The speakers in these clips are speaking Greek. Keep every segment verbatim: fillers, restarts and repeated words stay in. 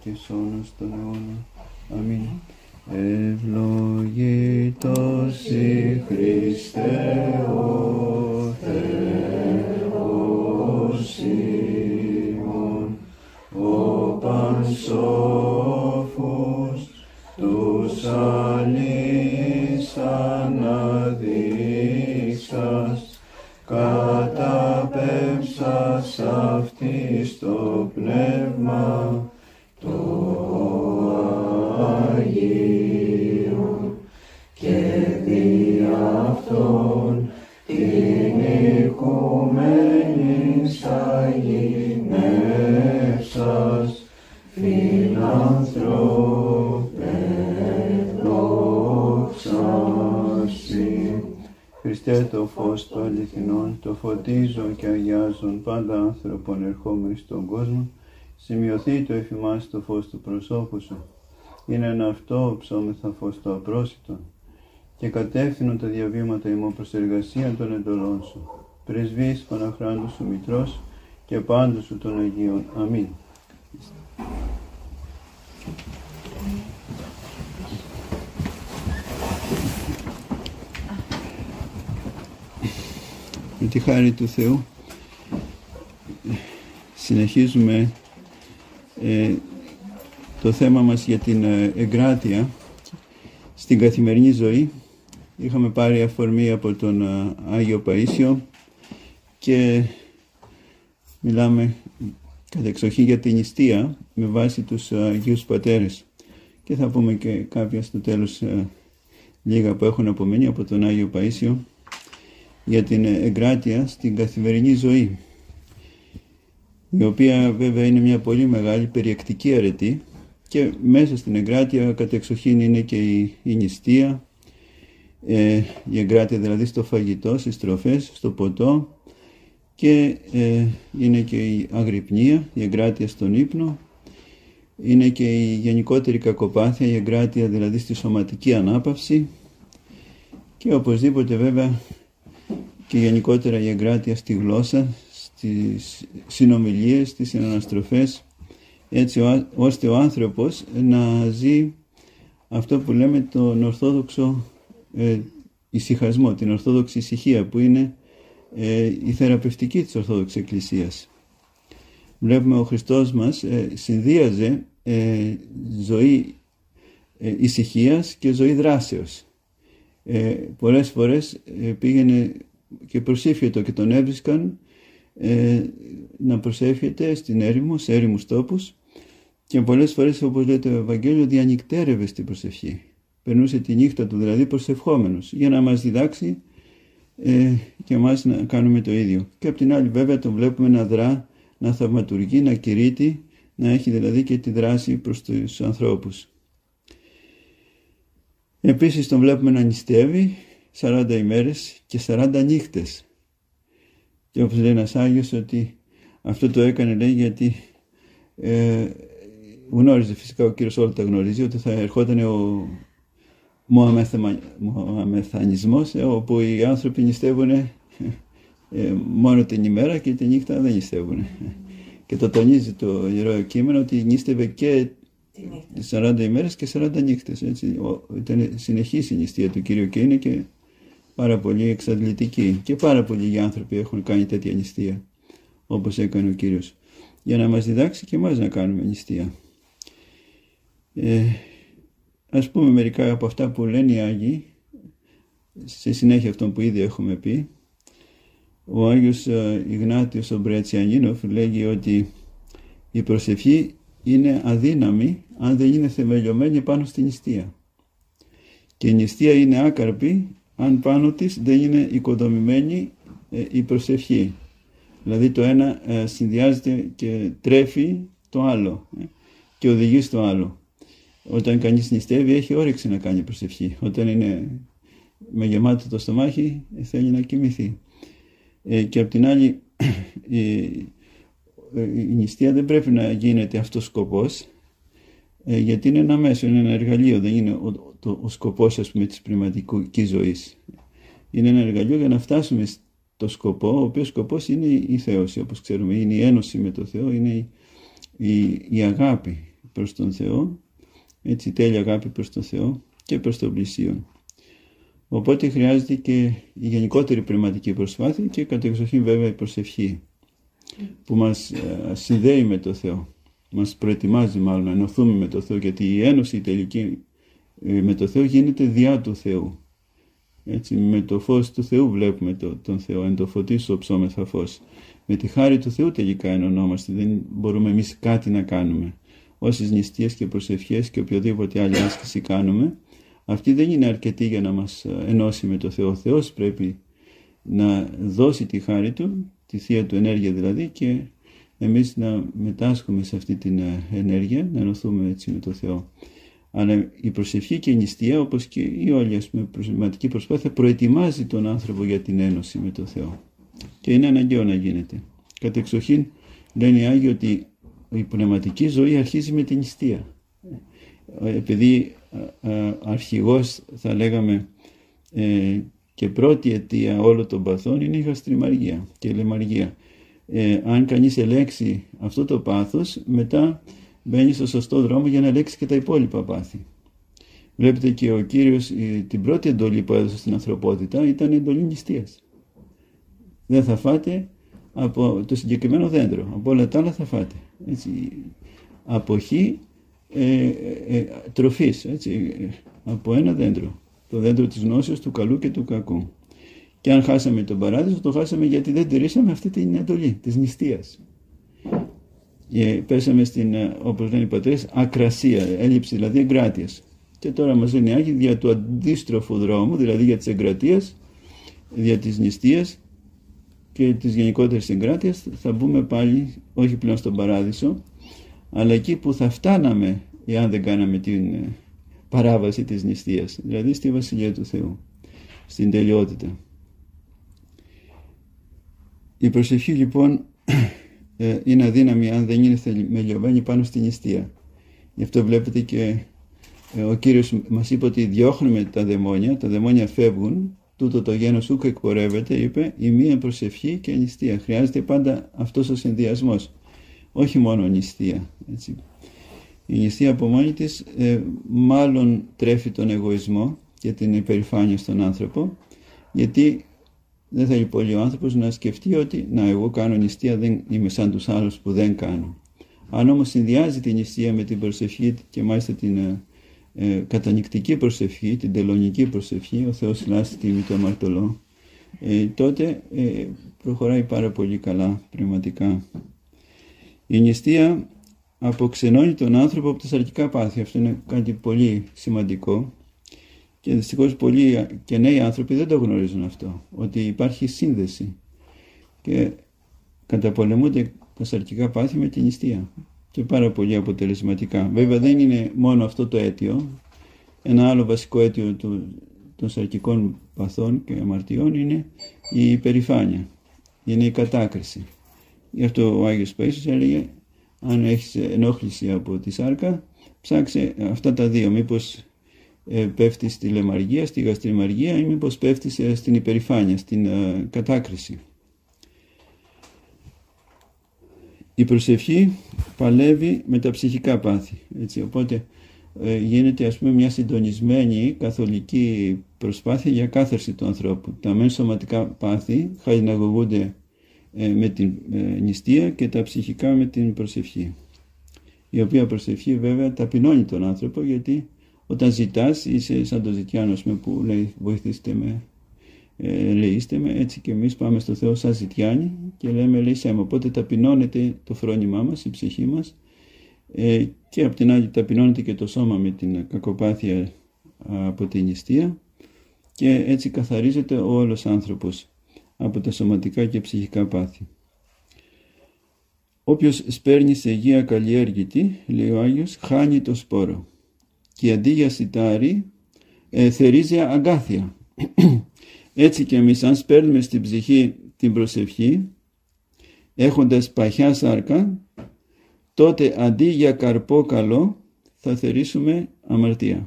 και σώνος των αιώνων. Αμήν. Ευλογητός η Χριστέ ο Θεός ημών, ο πανσόφος τους αλείς αναδείξας, καταπέμψας αυτής το πνεύμα το Αγίον και δι' αυτόν την οικουμένη αγινεύσας φιλανθρώπε δόξα σοι. Χριστέ το φως του αληθινών, το φωτίζον και αγιάζον πάντα άνθρωπον ερχόμενοι στον κόσμο, σημειωθεί το εφημάς το φως του προσώπου σου. Είναι ένα αυτό ψώμεθα φως το απρόσιτο και κατεύθυνον τα διαβήματα ημών προς εργασία των εντολών σου. Πρεσβείς Παναχράντου σου Μητρός και πάντου σου των Αγίων. Αμήν. Με τη χάρη του Θεού συνεχίζουμε ε, το θέμα μας για την ε, εγκράτεια στην καθημερινή ζωή. Είχαμε πάρει αφορμή από τον ε, Άγιο Παΐσιο και μιλάμε κατεξοχή για την νηστεία με βάση τους ε, Αγίους Πατέρες, και θα πούμε και κάποια στο τέλος ε, λίγα που έχουν απομείνει από τον Άγιο Παΐσιο για την εγκράτεια στην καθημερινή ζωή, η οποία βέβαια είναι μια πολύ μεγάλη περιεκτική αρετή, και μέσα στην εγκράτεια κατεξοχήν είναι και η, η νηστεία, ε, η εγκράτεια δηλαδή στο φαγητό, στις τροφές, στο ποτό, και ε, είναι και η αγρυπνία, η εγκράτεια στον ύπνο, είναι και η γενικότερη κακοπάθεια, η εγκράτεια δηλαδή στη σωματική ανάπαυση, και οπωσδήποτε βέβαια και γενικότερα η εγκράτεια στη γλώσσα, στις συνομιλίες, στις συναναστροφές, έτσι ώστε ο άνθρωπος να ζει αυτό που λέμε τον ορθόδοξο ε, ησυχασμό, την ορθόδοξη ησυχία, που είναι ε, η θεραπευτική της Ορθόδοξης Εκκλησίας. Βλέπουμε ο Χριστός μας ε, συνδύαζε ε, ζωή ε, ησυχίας και ζωή δράσεως. Ε, πολλές φορές ε, πήγαινε και προσήφιετο και τον έβρισκαν ε, να προσεύχεται στην έρημο, σε έρημους τόπους, και πολλές φορές, όπως λέει το Ευαγγέλιο, διανυκτέρευε στην προσευχή. Περνούσε τη νύχτα του δηλαδή προσευχόμενος, για να μας διδάξει ε, και εμάς να κάνουμε το ίδιο. Και απ' την άλλη βέβαια τον βλέπουμε να δρά, να θαυματουργεί, να κηρύττει, να έχει δηλαδή και τη δράση προς τους ανθρώπους. Επίσης τον βλέπουμε να νηστεύει σαράντα ημέρες και σαράντα νύχτες. Και όπως λέει ένας Άγιος, ότι αυτό το έκανε, λέει, γιατί ε, γνώριζε φυσικά, ο Κύριος όλα τα γνωρίζει, ότι θα ερχόταν ο Μωαμεθανισμός, ε, όπου οι άνθρωποι νηστεύουν ε, μόνο την ημέρα και τη νύχτα δεν νηστεύουν. Και το τονίζει το Ιερό Κείμενο ότι νήστευε και σαράντα ημέρες και σαράντα νύχτες. Έτσι. Ήταν συνεχής η νηστεία του Κυρίου και είναι και πάρα πολύ εξαντλητική. Και πάρα πολλοί άνθρωποι έχουν κάνει τέτοια νηστεία, όπως έκανε ο Κύριος, για να μας διδάξει και εμάς να κάνουμε νηστεία. Ε, ας πούμε μερικά από αυτά που λένε οι Άγιοι, σε συνέχεια αυτών που ήδη έχουμε πει. Ο Άγιος Ιγνάτιος ο Μπρεατσιανίνοφ λέγει ότι η προσευχή είναι αδύναμη αν δεν είναι θεμελιωμένη πάνω στη νηστεία. Και η νηστεία είναι άκαρπη αν πάνω της δεν είναι οικοδομημένη ε, η προσευχή. Δηλαδή το ένα ε, συνδυάζεται και τρέφει το άλλο ε, και οδηγεί στο άλλο. Όταν κανείς νηστεύει έχει όρεξη να κάνει προσευχή. Όταν είναι με γεμάτο το στομάχι θέλει να κοιμηθεί. Ε, και απ' την άλλη η, η νηστεία δεν πρέπει να γίνεται αυτός σκοπός, ε, γιατί είναι ένα μέσο, είναι ένα εργαλείο, δεν είναι ο, το, ο σκοπός, ας πούμε, της πνευματικής ζωής. Είναι ένα εργαλείο για να φτάσουμε στο σκοπό, ο οποίος σκοπός είναι η θέωση, όπως ξέρουμε, είναι η ένωση με το Θεό, είναι η, η, η αγάπη προς τον Θεό, έτσι τέλεια αγάπη προς τον Θεό και προς τον πλησίον. Οπότε χρειάζεται και η γενικότερη πνευματική προσπάθεια και κατεξοχήν βέβαια η προσευχή που μας συνδέει με το Θεό, μας προετοιμάζει μάλλον να ενωθούμε με το Θεό, γιατί η ένωση η τελική με το Θεό γίνεται διά του Θεού. Έτσι, με το φως του Θεού βλέπουμε το, τον Θεό, εν το φωτίς οψόμεθα φως. Με τη χάρη του Θεού τελικά ενωνόμαστε, δεν μπορούμε εμείς κάτι να κάνουμε. Όσες νηστείες και προσευχές και οποιοδήποτε άλλη άσκηση κάνουμε, αυτή δεν είναι αρκετή για να μας ενώσει με το Θεό. Ο Θεός πρέπει να δώσει τη χάρη Του, τη Θεία Του ενέργεια δηλαδή, και εμείς να μετάσχουμε σε αυτή την ενέργεια, να ενωθούμε έτσι με το Θεό. Αλλά η προσευχή και η νηστεία, όπως και η όλη ας πούμε, προσματική προσπάθεια, προετοιμάζει τον άνθρωπο για την ένωση με το Θεό. Και είναι αναγκαίο να γίνεται. Κατ' εξοχήν λένε οι Άγιοι ότι η πνευματική ζωή αρχίζει με την νηστεία. Επειδή αρχηγός θα λέγαμε ε, και πρώτη αιτία όλων των παθών είναι η γαστριμαργία και η λαιμαργία. Ε, αν κανείς ελέξει αυτό το πάθος, μετά μπαίνει στο σωστό δρόμο για να ελέξει και τα υπόλοιπα πάθη. Βλέπετε και ο Κύριος την πρώτη εντολή που έδωσε στην ανθρωπότητα ήταν η εντολή νηστείας. Δεν θα φάτε από το συγκεκριμένο δέντρο, από όλα τα άλλα θα φάτε. Έτσι, αποχή ε, ε, τροφής, έτσι, από ένα δέντρο, το δέντρο της γνώσεως του καλού και του κακού. Και αν χάσαμε τον παράδεισο, το χάσαμε γιατί δεν τηρήσαμε αυτή την εντολή της νηστείας. Και πέσαμε στην, όπως λένε οι πατέρες, ακρασία, έλλειψη δηλαδή εγκράτειας. Και τώρα μας λένε οι Άγιοι δια του αντίστροφου δρόμου, δηλαδή για της εγκρατείας, δια της νηστείας και της γενικότερης εγκράτειας, θα μπούμε πάλι όχι πλέον στον παράδεισο, αλλά εκεί που θα φτάναμε εάν δεν κάναμε την παράβαση της νηστείας, δηλαδή στη Βασιλεία του Θεού, στην τελειότητα. Η προσευχή λοιπόν είναι αδύναμη αν δεν είναι θεμελιωμένη πάνω στη νηστεία. Γι' αυτό βλέπετε και ο Κύριος μας είπε ότι διώχνουμε τα δαιμόνια, τα δαιμόνια φεύγουν, τούτο το γένος ούκ εκπορεύεται, είπε, η μία προσευχή και νηστεία. Χρειάζεται πάντα αυτός ο συνδυασμός, όχι μόνο νηστεία. Έτσι. Η νηστεία από μόνη της ε, μάλλον τρέφει τον εγωισμό και την υπερηφάνεια στον άνθρωπο, γιατί δεν θέλει πολύ ο άνθρωπος να σκεφτεί ότι να εγώ κάνω νηστεία, δεν είμαι σαν τους άλλους που δεν κάνω. Αν όμως συνδυάζει την νηστεία με την προσευχή και μάλιστα την ε, ε, κατανυκτική προσευχή, την τελωνική προσευχή, ο Θεός λάστη τιμη το αμαρτωλό, ε, τότε ε, προχωράει πάρα πολύ καλά πνευματικά. Η νηστεία αποξενώνει τον άνθρωπο από τα σαρκικά πάθη. Αυτό είναι κάτι πολύ σημαντικό. Και δυστυχώς πολλοί και νέοι άνθρωποι δεν το γνωρίζουν αυτό, ότι υπάρχει σύνδεση και καταπολεμούνται τα σαρκικά πάθη με την νηστεία και πάρα πολύ αποτελεσματικά. Βέβαια δεν είναι μόνο αυτό το αίτιο, ένα άλλο βασικό αίτιο του, των σαρκικών παθών και αμαρτιών είναι η υπερηφάνεια, είναι η κατάκριση. Γι' αυτό ο Άγιος Παΐσιος έλεγε, αν έχεις ενόχληση από τη σάρκα, ψάξε αυτά τα δύο, μήπως Ε, πέφτει στη λαιμαργία, στη γαστριμαργία ή μήπως πέφτει ε, στην υπερηφάνεια, στην ε, κατάκριση. Η προσευχή παλεύει με τα ψυχικά πάθη. Έτσι, οπότε ε, γίνεται ας πούμε μια συντονισμένη καθολική προσπάθεια για κάθαρση του ανθρώπου. Τα μεν σωματικά πάθη χαλιναγωγούνται ε, με την ε, νηστεία και τα ψυχικά με την προσευχή. Η οποία προσευχή βέβαια ταπεινώνει τον άνθρωπο, γιατί όταν ζητάς είσαι σαν το ζητιάνος με που λέει βοηθήστε με, ε, λεήστε με, έτσι και εμείς πάμε στο Θεό σαν ζητιάνοι και λέμε λύσέ με. Οπότε ταπεινώνεται το φρόνημά μας, η ψυχή μας, ε, και απ' την άλλη ταπεινώνεται και το σώμα με την κακοπάθεια από την νηστεία και έτσι καθαρίζεται ο όλος άνθρωπος από τα σωματικά και ψυχικά πάθη. Όποιος σπέρνει σε γη καλλιέργητη, λέει ο Άγιος, χάνει το σπόρο. Και αντί για σιτάρι ε, θερίζει αγκάθια. Έτσι και εμείς αν σπέρνουμε στην ψυχή την προσευχή έχοντας παχιά σάρκα, τότε αντί για καρπό καλό θα θερήσουμε αμαρτία.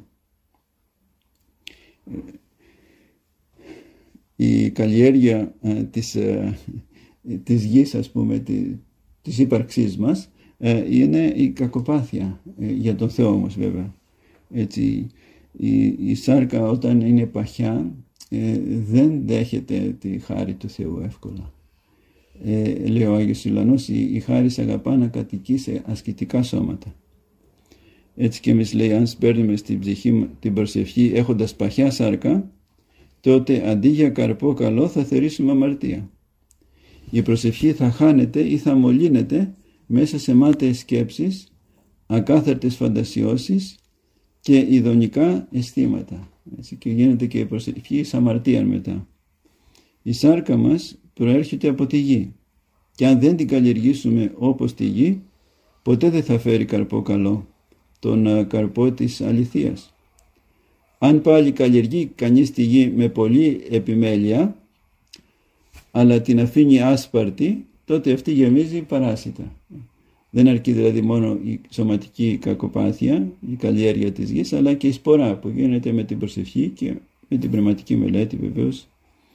Η καλλιέργεια ε, της, ε, της γης, ας πούμε, τη, της ύπαρξής μας ε, είναι η κακοπάθεια, ε, για τον Θεό όμως βέβαια. Έτσι, η, η σάρκα όταν είναι παχιά ε, δεν δέχεται τη χάρη του Θεού εύκολα. Ε, λέει ο Άγιος Ιλανός, η, η χάρις αγαπά να κατοικεί σε ασκητικά σώματα. Έτσι και εμείς, λέει, αν σπέρνουμε στην ψυχή την προσευχή έχοντας παχιά σάρκα, τότε αντί για καρπό καλό θα θερήσουμε αμαρτία. Η προσευχή θα χάνεται ή θα μολύνεται μέσα σε μάταιες σκέψεις, ακάθαρτες φαντασιώσεις και ειδονικά αισθήματα. Έτσι, και γίνεται και η προσευχή σαν αμαρτία μετά. Η σάρκα μας προέρχεται από τη γη και αν δεν την καλλιεργήσουμε όπως τη γη, ποτέ δεν θα φέρει καρπό καλό, τον καρπό της αληθείας. Αν πάλι καλλιεργεί κανείς τη γη με πολλή επιμέλεια, αλλά την αφήνει άσπαρτη, τότε αυτή γεμίζει παράσιτα. Δεν αρκεί δηλαδή μόνο η σωματική κακοπάθεια, η καλλιέργεια της γης, αλλά και η σπορά που γίνεται με την προσευχή και με την πνευματική μελέτη βεβαίως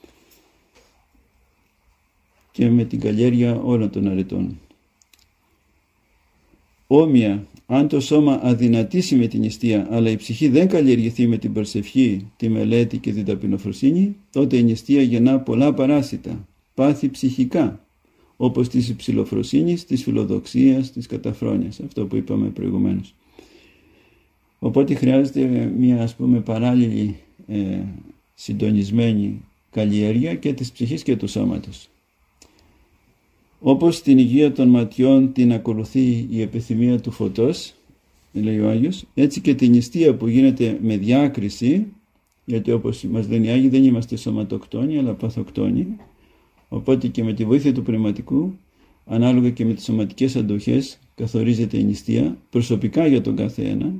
και με την καλλιέργεια όλων των αρετών. Όμοια, αν το σώμα αδυνατήσει με την νηστεία, αλλά η ψυχή δεν καλλιεργηθεί με την προσευχή, τη μελέτη και την ταπεινοφροσύνη, τότε η νηστεία γεννά πολλά παράσιτα, πάθη ψυχικά, όπως της υψηλοφροσύνης, της φιλοδοξίας, της καταφρόνειας, αυτό που είπαμε προηγουμένως. Οπότε χρειάζεται μια, ας πούμε, παράλληλη ε, συντονισμένη καλλιέργεια και της ψυχής και του σώματος. Όπως την υγεία των ματιών την ακολουθεί η επιθυμία του φωτός, λέει ο Άγιος, έτσι και την νηστεία που γίνεται με διάκριση, γιατί όπως μας λένε οι Άγιοι δεν είμαστε σωματοκτόνοι αλλά παθοκτόνοι, οπότε και με τη βοήθεια του πνευματικού, ανάλογα και με τις σωματικές αντοχές, καθορίζεται η νηστεία προσωπικά για τον κάθε ένα.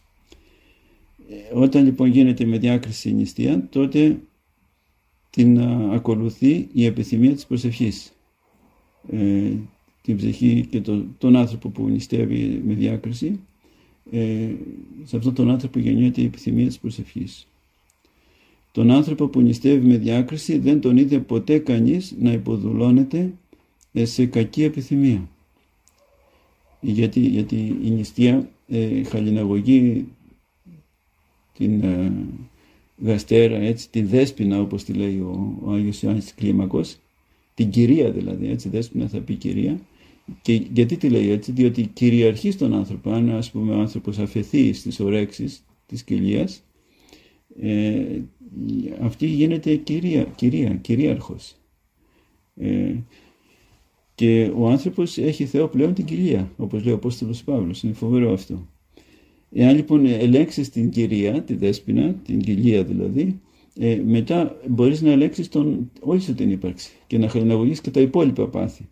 Όταν λοιπόν γίνεται με διάκριση η νηστεία, τότε την ακολουθεί η επιθυμία της προσευχής. Ε, την ψυχή και το, τον άνθρωπο που νηστεύει με διάκριση, ε, σε αυτόν τον άνθρωπο γεννιέται η επιθυμία της προσευχής. Τον άνθρωπο που νηστεύει με διάκριση δεν τον είδε ποτέ κανείς να υποδουλώνεται σε κακή επιθυμία. Γιατί, γιατί η νηστεία ε, χαλιναγωγεί την ε, γαστέρα, έτσι, τη δέσποινα όπως τη λέει ο, ο Άγιος Ιωάννης Κλίμακος, την κυρία δηλαδή, έτσι, δέσποινα θα πει κυρία. Και γιατί τη λέει έτσι? Διότι κυριαρχεί στον άνθρωπο. Αν, ας πούμε, ο άνθρωπος αφαιθεί στις ορέξεις της κοιλίας, ε, αυτή γίνεται κυρία, κυρία, κυρίαρχος. Ε, και ο άνθρωπος έχει Θεό πλέον την κοιλία, όπως λέει ο Απόστολος Παύλος. Είναι φοβερό αυτό. Εάν λοιπόν ελέγξεις την κυρία, τη δέσποινα, την κοιλία δηλαδή, ε, μετά μπορείς να ελέγξεις τον, όλη σου την ύπαρξη και να χαλιναγωγείς και τα υπόλοιπα πάθη.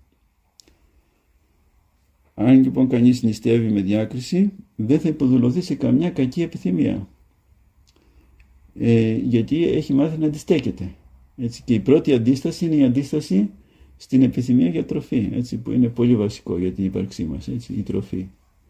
Αν λοιπόν κανείς νηστεύει με διάκριση, δεν θα υποδουλωθεί σε καμιά κακή επιθυμία. Ε, γιατί έχει μάθει να αντιστέκεται. Έτσι, και η πρώτη αντίσταση είναι η αντίσταση στην επιθυμία για τροφή, έτσι, που είναι πολύ βασικό για την ύπαρξή μας, έτσι, η τροφή.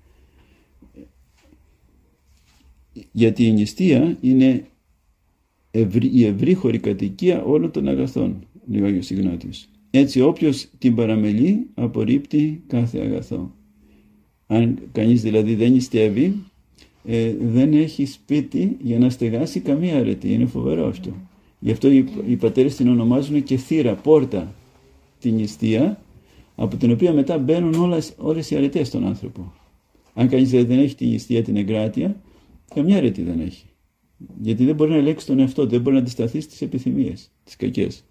Γιατί η νηστεία είναι ευρύ, η ευρύχωρη κατοικία όλων των αγαθών, λέει ο Άγιος Ιγνάτιος. Έτσι όποιος την παραμελεί απορρίπτει κάθε αγαθό. Αν κανείς δηλαδή δεν νηστεύει, ε, δεν έχει σπίτι για να στεγάσει καμία αρετή. Είναι φοβερό αυτό. Γι' αυτό οι, οι πατέρες την ονομάζουν και θύρα, πόρτα, την νηστεία, από την οποία μετά μπαίνουν όλες, όλες οι αρετές στον άνθρωπο. Αν κανείς δεν έχει την νηστεία, την εγκράτεια, καμιά αρετή δεν έχει. Γιατί δεν μπορεί να ελέγξει τον εαυτό του, δεν μπορεί να αντισταθεί στις επιθυμίες, τις κακές.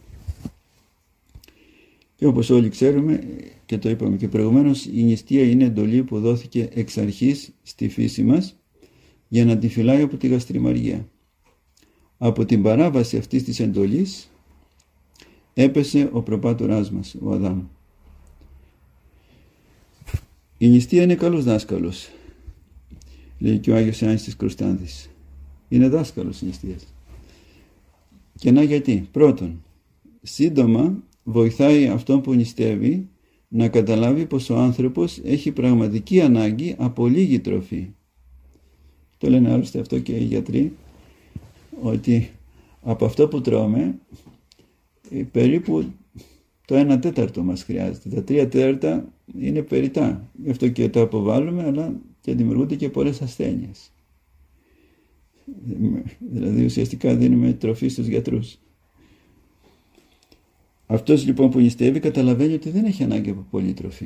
Και όπως όλοι ξέρουμε και το είπαμε και προηγουμένως, η νηστεία είναι εντολή που δόθηκε εξ αρχής στη φύση μας για να τη φυλάει από τη γαστριμαργία. Από την παράβαση αυτής της εντολής έπεσε ο προπάτοράς μας, ο Αδάμ. Η νηστεία είναι καλός δάσκαλος, λέει και ο Άγιος Ιωάννης της Κροστάνθης. Είναι δάσκαλος η νηστεία. Και να γιατί? Πρώτον, σύντομα βοηθάει αυτόν που νηστεύει να καταλάβει πως ο άνθρωπος έχει πραγματική ανάγκη από λίγη τροφή. Το λένε άλλωστε αυτό και οι γιατροί, ότι από αυτό που τρώμε περίπου το ένα τέταρτο μας χρειάζεται. Τα τρία τέταρτα είναι περιτά. Γι' αυτό και τα αποβάλλουμε, αλλά και δημιουργούνται και πολλές ασθένειες. Δηλαδή ουσιαστικά δίνουμε τροφή στους γιατρούς. Αυτός λοιπόν που νηστεύει καταλαβαίνει ότι δεν έχει ανάγκη από πολλή τροφή.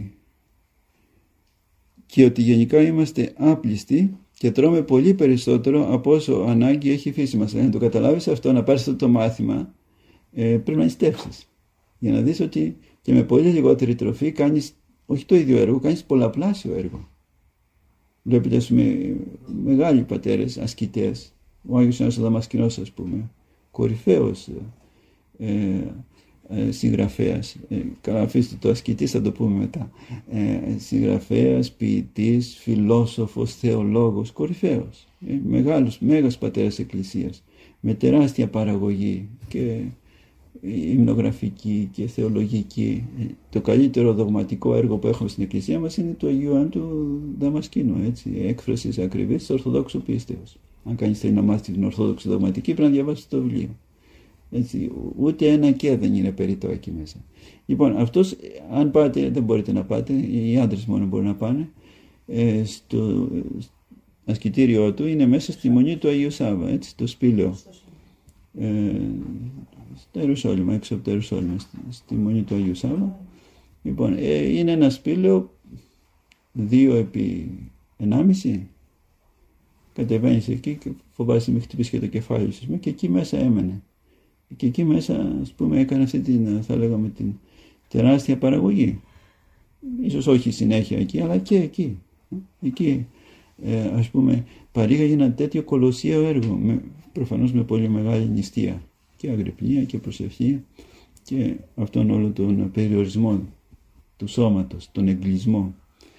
Και ότι γενικά είμαστε άπλιστοι και τρώμε πολύ περισσότερο από όσο ανάγκη έχει η φύση μας. Αν το καταλάβεις αυτό, να πάρεις αυτό το μάθημα, ε, πρέπει να νηστεύσεις. Για να δεις ότι και με πολύ λιγότερη τροφή κάνεις όχι το ίδιο έργο, κάνεις πολλαπλάσιο έργο. Βλέπετε, ας πούμε, μεγάλοι πατέρες, ασκητές, ο Άγιος Ιωάννης ο Δαμασκηνός, ας πούμε, κορυφαίος ε, ε, συγγραφέας, ε, καλά αφήστε το ασκητής, θα το πούμε μετά, ε, συγγραφέας, ποιητής, φιλόσοφος, θεολόγος, κορυφαίος, ε, μεγάλος, μέγας πατέρας εκκλησίας, με τεράστια παραγωγή και υμνογραφική και θεολογική. Το καλύτερο δογματικό έργο που έχουμε στην εκκλησία μας είναι το Αγίου Ιωάννου του Δαμασκήνου, έτσι, έκφραση ακριβής της Ορθοδόξου πίστεως. Αν κανείς θέλει να μάθει την Ορθόδοξη δογματική, πρέπει να διαβάσει το βιβλίο. Έτσι, ούτε ένα και δεν είναι περιττό εκεί μέσα. Λοιπόν, αυτός, αν πάτε, δεν μπορείτε να πάτε, οι άντρες μόνο μπορούν να πάνε, ε, στο ασκητήριό του είναι μέσα στη μονή του Αγίου Σάββα, έτσι, το σπήλαιο. Ε, στο Ιερουσάλημα, έξω από το Ιερουσάλημα, στη, στη μονή του Αγίου Σάββα. Λοιπόν, ε, είναι ένα σπήλαιο δύο επί ενάμιση. Κατεβαίνεις εκεί και φοβάσαι μην χτυπήσει και το κεφάλι σου και εκεί μέσα έμενε. Και εκεί μέσα, ας πούμε, έκανε αυτή την, θα λέγαμε, την τεράστια παραγωγή. Ίσως όχι συνέχεια εκεί, αλλά και εκεί. Εκεί, ε, ας πούμε, παρήγαγε ένα τέτοιο κολοσσίο έργο, με, προφανώς με πολύ μεγάλη νηστεία και αγρυπνία και προσευχή και αυτόν όλο τον περιορισμό του σώματος, τον εγκλισμό.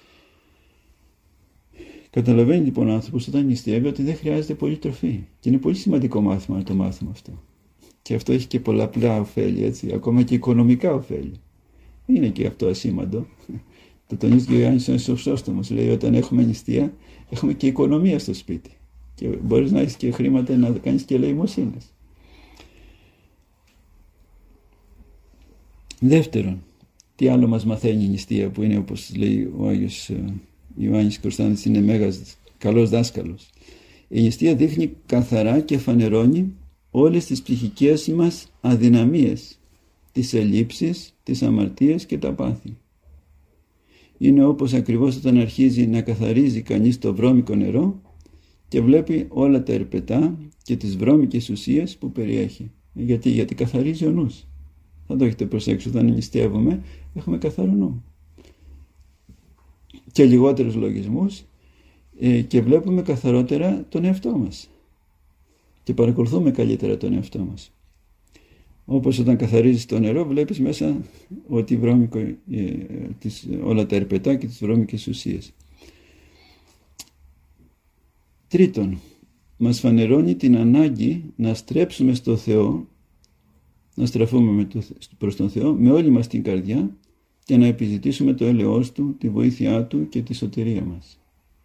Καταλαβαίνει λοιπόν ο άνθρωπος όταν νηστεύει ότι δεν χρειάζεται πολύ τροφή. Και είναι πολύ σημαντικό μάθημα να το μάθουμε αυτό. Και αυτό έχει και πολλαπλά ωφέλη, έτσι, ακόμα και οικονομικά ωφέλη. Είναι και αυτό ασήμαντο. Το τονίζει και ο Ιωάννης ο Χρυσόστομος. Λέει όταν έχουμε νηστεία, έχουμε και οικονομία στο σπίτι. Και μπορείς να έχεις και χρήματα να κάνεις και ελεημοσύνες. Δεύτερον, τι άλλο μας μαθαίνει η νηστεία που είναι, όπως λέει ο Άγιος Ιωάννης Κωνσταντίνος, είναι μέγας καλός δάσκαλος. Η νηστεία δείχνει καθαρά και φανερώνει όλες τις ψυχικές μας αδυναμίες, τις ελλείψεις, τις αμαρτίες και τα πάθη. Είναι όπως ακριβώς όταν αρχίζει να καθαρίζει κανείς το βρώμικο νερό και βλέπει όλα τα ερπετά και τις βρώμικες ουσίες που περιέχει. Γιατί, γιατί καθαρίζει ο νους. Θα το έχετε προσέξει, όταν νηστεύουμε έχουμε καθαρό νου. Και λιγότερους λογισμούς ε, και βλέπουμε καθαρότερα τον εαυτό μας. Και παρακολουθούμε καλύτερα τον εαυτό μας. Όπως όταν καθαρίζεις το νερό βλέπεις μέσα ότι βρώμικο, ε, τις, όλα τα ερπετά και τις βρώμικες ουσίες. Τρίτον, μας φανερώνει την ανάγκη να στρέψουμε στο Θεό, να στραφούμε με το, προς τον Θεό με όλη μας την καρδιά και να επιζητήσουμε το έλεος Του, τη βοήθειά Του και τη σωτηρία μας.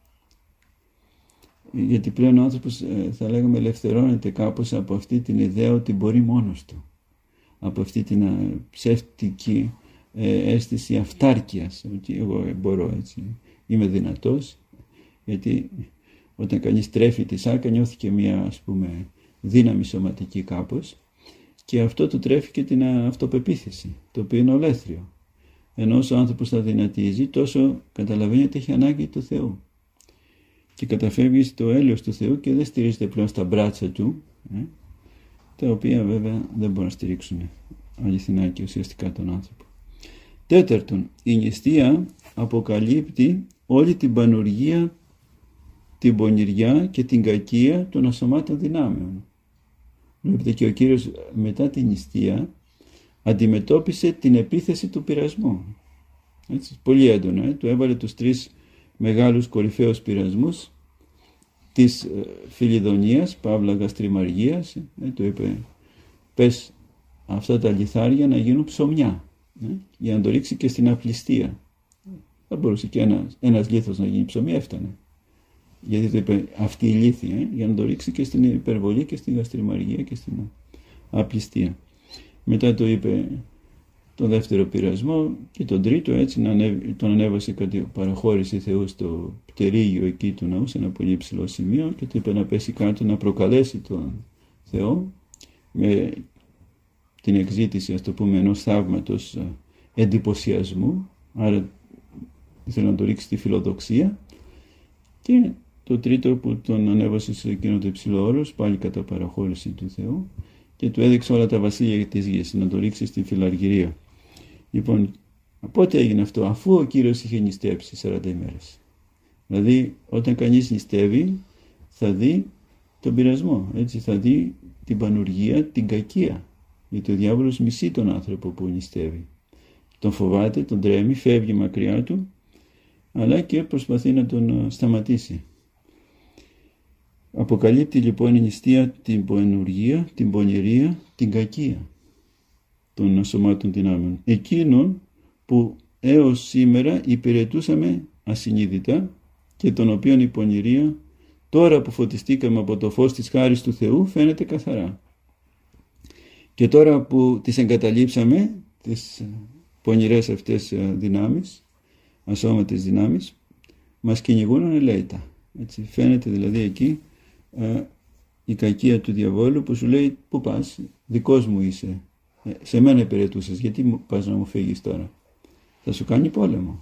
Γιατί πλέον ο άνθρωπος, θα λέγαμε, ελευθερώνεται κάπως από αυτή την ιδέα ότι μπορεί μόνος του. Από αυτή την ψεύτικη αίσθηση αυτάρκειας, ότι εγώ μπορώ, έτσι, είμαι δυνατός, γιατί όταν κανείς τρέφει τη σάρκα νιώθει και μια, ας πούμε, δύναμη σωματική κάπως και αυτό του τρέφει και την αυτοπεποίθηση, το οποίο είναι ολέθριο. Ενώ όσο ο άνθρωπος θα δυνατίζει, τόσο καταλαβαίνει ότι έχει ανάγκη του Θεού. Και καταφεύγει στο έλεος του Θεού και δεν στηρίζεται πλέον στα μπράτσα Του, ε, τα οποία βέβαια δεν μπορούν να στηρίξουν αληθινά και ουσιαστικά τον άνθρωπο. Τέταρτον, η νηστεία αποκαλύπτει όλη την πανουργία, την πονηριά και την κακία των ασωμάτων δυνάμεων. Βλέπετε και ο Κύριος μετά την νηστεία αντιμετώπισε την επίθεση του πειρασμού. Έτσι, πολύ έντονα, ε, του έβαλε τους τρεις μεγάλους κορυφαίους πειρασμούς της ε, Φιλιδονίας, παύλα γαστριμαργίας, ε, του είπε πες αυτά τα λιθάρια να γίνουν ψωμιά, ε, για να το ρίξει και στην απληστία. Θα μπορούσε και ένας, ένας λίθος να γίνει ψωμί, έφτανε. Γιατί το είπε αυτή η λίθη, ε, για να το ρίξει και στην υπερβολή και στην γαστριμαργία και στην απληστία. Μετά το είπε τον δεύτερο πειρασμό και τον τρίτο έτσι να ανέβη, τον ανέβασε κατά παραχώρηση Θεού στο πτερίγιο εκεί του ναού, σε ένα πολύ υψηλό σημείο, και του είπε να πέσει κάτω να προκαλέσει τον Θεό με την εκζήτηση, ας το πούμε, ενός θαύματος εντυπωσιασμού, άρα ήθελε να το ρίξει τη φιλοδοξία. Και το τρίτο που τον ανέβασε σε εκείνο το υψηλό όρος, πάλι κατά παραχώρηση του Θεού, και του έδειξε όλα τα βασίλεια της γης, να το ρίξει στη φιλαργυρία. Λοιπόν, πότε έγινε αυτό? Αφού ο Κύριος είχε νηστέψει σαράντα ημέρες. Δηλαδή, όταν κανείς νηστεύει, θα δει τον πειρασμό, έτσι, θα δει την πανουργία, την κακία. Γιατί ο διάβολος μισεί τον άνθρωπο που νηστεύει. Τον φοβάται, τον τρέμει, φεύγει μακριά του, αλλά και προσπαθεί να τον σταματήσει. Αποκαλύπτει λοιπόν η νηστεία την πονουργία, την πονηρία, την κακία των σωμάτων δυνάμεων. Εκείνον που έως σήμερα υπηρετούσαμε ασυνείδητα και τον οποίον η πονηρία, τώρα που φωτιστήκαμε από το φως της χάρης του Θεού, φαίνεται καθαρά. Και τώρα που τις εγκαταλείψαμε, τις πονηρές αυτές δυνάμεις, ασώματες δυνάμεις, μας κυνηγούν ανελαίητα. Έτσι, φαίνεται δηλαδή εκεί ε, η κακία του διαβόλου που σου λέει, πού πας, δικός μου είσαι, ε, σε μένα υπηρετούσες, γιατί πας να μου φύγεις τώρα? Θα σου κάνει πόλεμο.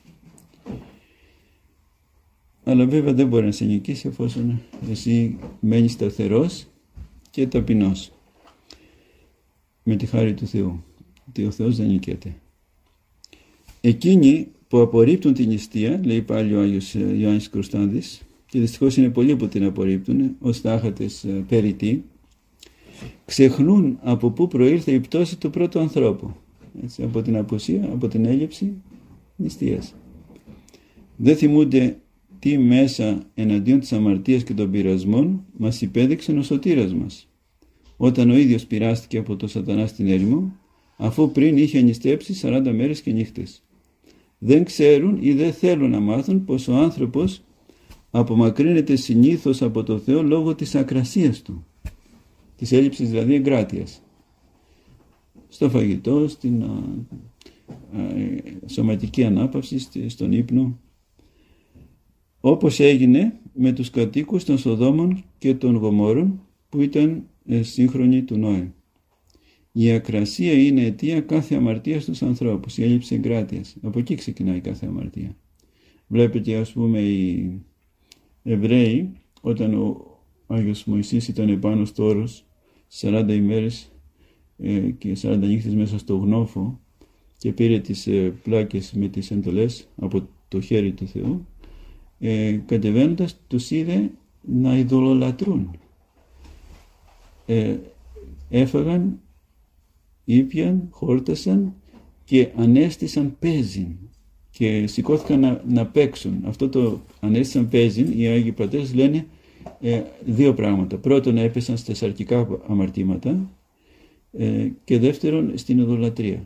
Αλλά βέβαια δεν μπορεί να σε νικήσει εφόσον εσύ μένεις σταθερός και ταπεινός με τη χάρη του Θεού, ότι ο Θεός δεν νικέται. Εκείνοι που απορρίπτουν την νηστεία, λέει πάλι ο Άγιος Ιωάννης Κροστάνδης, και δυστυχώς είναι πολλοί που την απορρίπτουν ως τάχατες περιττοί, ξεχνούν από πού προήλθε η πτώση του πρώτου ανθρώπου. Έτσι, από την απουσία, από την έλλειψη νηστείας. Δεν θυμούνται τι μέσα εναντίον της αμαρτίας και των πειρασμών μας υπέδειξε ο σωτήρας μας, όταν ο ίδιος πειράστηκε από το σατανά στην έρημο, αφού πριν είχε νηστέψει σαράντα μέρες και νύχτες. Δεν ξέρουν ή δεν θέλουν να μάθουν πως ο άνθρωπος απομακρύνεται συνήθως από το Θεό λόγω της ακρασίας του, της έλλειψης δηλαδή εγκράτειας, στο φαγητό, στην α, α, σωματική ανάπαυση, στον ύπνο, όπως έγινε με τους κατοίκους των Σοδόμων και των Γομόρων που ήταν σύγχρονοι του Νόε. Η ακρασία είναι αιτία κάθε αμαρτίας στους ανθρώπους, η έλλειψη εγκράτειας. Από εκεί ξεκινάει κάθε αμαρτία. Βλέπετε, ας πούμε, οι Εβραίοι, όταν ο Άγιος Μωυσής ήταν επάνω στο όρος σαράντα ημέρες ε, και σαράντα νύχτες μέσα στο γνώφο και πήρε τις ε, πλάκες με τις εντολές από το χέρι του Θεού, ε, κατεβαίνοντας τους είδε να ειδωλολατρούν. Ε, έφαγαν, ήπιαν, χόρτασαν και ανέστησαν παίζιν και σηκώθηκαν να, να παίξουν. Αυτό το ανέστησαν παίζιν, οι Άγιοι Πατέρες λένε ε, δύο πράγματα. Πρώτον, έπεσαν στα σαρκικά αμαρτήματα ε, και δεύτερον στην ειδωλατρία.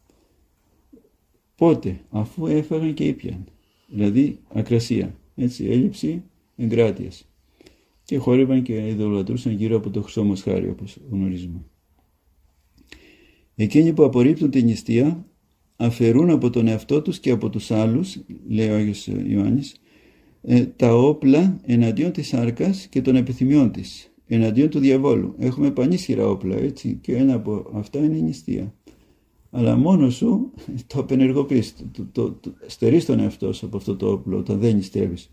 Πότε? Αφού έφαγαν και ήπιαν, δηλαδή ακρασία, έτσι, έλλειψη εγκράτειας, και χόρευαν και ειδωλατρούσαν γύρω από το χρυσό μοσχάρι, όπως γνωρίζουμε. Εκείνοι που απορρίπτουν την νηστεία αφαιρούν από τον εαυτό τους και από τους άλλους, λέει ο Άγιος Ιωάννης, ε, τα όπλα εναντίον της σάρκας και των επιθυμιών της, εναντίον του διαβόλου. Έχουμε πανίσχυρα όπλα, έτσι, και ένα από αυτά είναι η νηστεία. Αλλά μόνος σου το απενεργοποιείς, το, το, το, το, στερείς τον εαυτό σου από αυτό το όπλο όταν δεν νηστεύεις.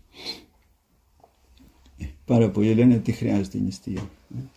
Πάρα πολλοί λένε τι χρειάζεται η νηστεία.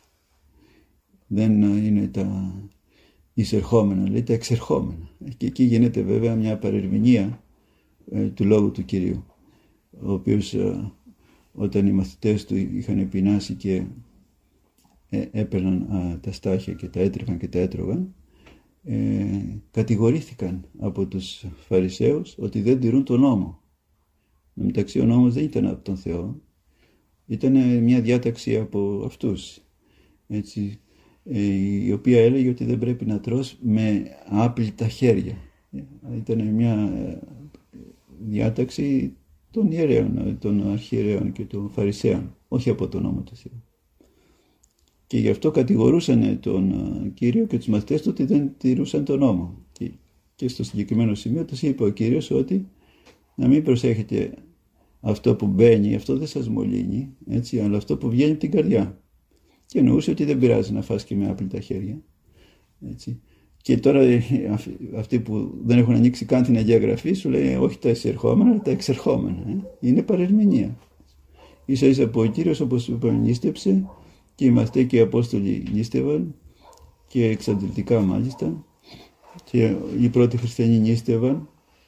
Δεν είναι τα εισερχόμενα, λέει τα εξερχόμενα. Και εκεί γίνεται βέβαια μια παρερμηνία ε, του λόγου του Κυρίου, ο οποίος ε, όταν οι μαθητές του είχαν πεινάσει και ε, έπαιρναν α, τα στάχια και τα έτρεχαν και τα έτρωγαν, ε, κατηγορήθηκαν από τους Φαρισαίους ότι δεν τηρούν τον νόμο. Μεταξύ ο νόμος δεν ήταν από τον Θεό, ήταν μια διάταξη από αυτούς, έτσι, η οποία έλεγε ότι δεν πρέπει να τρως με άπλυτα χέρια. Ήταν μια διάταξη των ιερέων, των αρχιερέων και των Φαρισαίων, όχι από τον νόμο του Θεού. Και γι' αυτό κατηγορούσαν τον Κύριο και τους μαθητές του ότι δεν τηρούσαν τον νόμο. Και, και στο συγκεκριμένο σημείο τους είπε ο Κύριος ότι να μην προσέχετε αυτό που μπαίνει, αυτό δεν σας μολύνει, έτσι, αλλά αυτό που βγαίνει από την καρδιά. Και εννοούσε ότι δεν πειράζει να φας και με άπλυτα χέρια. Έτσι. Και τώρα αυτοί που δεν έχουν ανοίξει καν την Αγία Γραφή σου λέει όχι τα εισερχόμενα, αλλά τα εξερχόμενα. Ε. Είναι παρερμηνία. Ίσα ίσα που ο Κύριος, όπως είπαμε, νίστεψε και οι μαθητές και οι Απόστολοι νίστευαν και εξαντλητικά μάλιστα και οι πρώτοι χριστιανοί νίστευαν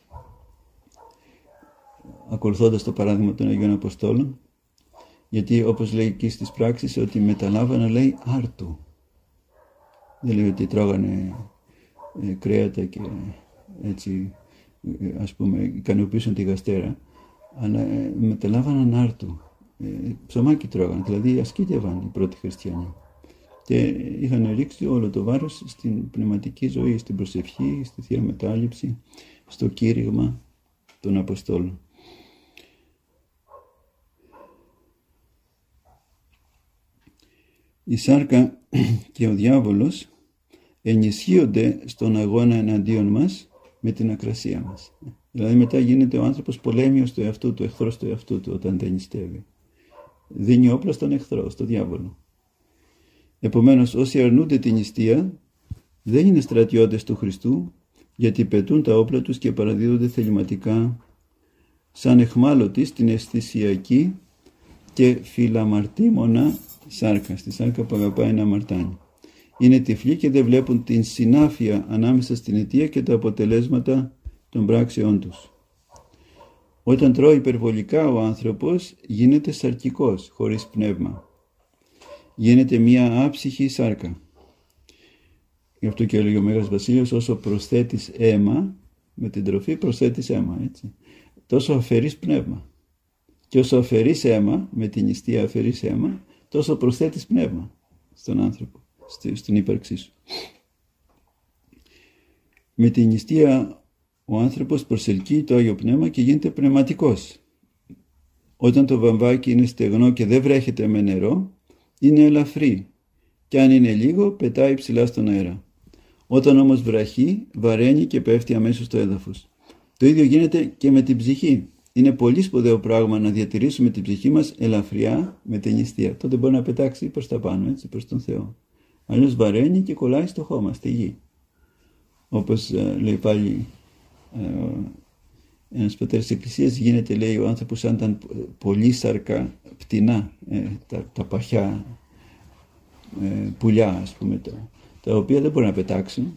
ακολουθώντας το παράδειγμα των Αγίων Αποστόλων, γιατί όπως λέει εκεί στις πράξεις ότι μεταλάβανε, λέει, άρτου. Δεν λέει ότι τρώγανε ε, κρέατα και έτσι ε, ας πούμε ικανοποιούσαν τη γαστέρα, αλλά ε, μεταλάβαναν άρτου. Ε, ψωμάκι τρώγανε, δηλαδή ασκήτευαν οι πρώτοι χριστιανοί. Και είχαν ρίξει όλο το βάρος στην πνευματική ζωή, στην προσευχή, στη Θεία Μετάληψη, στο κήρυγμα των Αποστόλων. Η σάρκα και ο διάβολος ενισχύονται στον αγώνα εναντίον μας με την ακρασία μας. Δηλαδή μετά γίνεται ο άνθρωπος πολέμιος στο εαυτό του, εχθρός του εαυτού του όταν δεν νηστεύει. Δίνει όπλα στον εχθρό, στον διάβολο. Επομένως όσοι αρνούνται την νηστεία δεν είναι στρατιώτες του Χριστού, γιατί πετούν τα όπλα τους και παραδίδονται θεληματικά σαν εχμάλωτοι στην αισθησιακή και φιλαμαρτήμονα σάρκα, στη σάρκα που αγαπάει να αμαρτάνει. Είναι τυφλοί και δεν βλέπουν την συνάφεια ανάμεσα στην αιτία και τα αποτελέσματα των πράξεών τους. Όταν τρώει υπερβολικά ο άνθρωπος γίνεται σαρκικός, χωρίς πνεύμα. Γίνεται μία άψυχη σάρκα. Γι' αυτό και έλεγε ο Μέγας Βασίλειος, όσο προσθέτεις αίμα, με την τροφή προσθέτεις αίμα, έτσι, τόσο αφαιρείς πνεύμα. Και όσο αφαιρείς αίμα, με την νηστεία αφαιρείς αίμα, τόσο προσθέτεις πνεύμα στον άνθρωπο, στην ύπαρξή σου. Με την νηστεία ο άνθρωπος προσελκύει το Άγιο Πνεύμα και γίνεται πνευματικός. Όταν το βαμβάκι είναι στεγνό και δεν βρέχεται με νερό, είναι ελαφρύ και αν είναι λίγο πετάει ψηλά στον αέρα. Όταν όμως βραχεί, βαραίνει και πέφτει αμέσως στο έδαφος. Το ίδιο γίνεται και με την ψυχή. Είναι πολύ σπουδαίο πράγμα να διατηρήσουμε την ψυχή μας ελαφριά με την νηστεία. Τότε μπορεί να πετάξει προς τα πάνω, έτσι, προς τον Θεό. Αλλιώς βαραίνει και κολλάει στο χώμα, στη γη. Όπως ε, λέει πάλι ε, ένας πατέρας της Εκκλησίας, γίνεται, λέει, ο άνθρωπος σαν ήταν πολύ σαρκα πτηνά, ε, τα, τα παχιά ε, πουλιά, ας πούμε, τα, τα οποία δεν μπορεί να πετάξουν.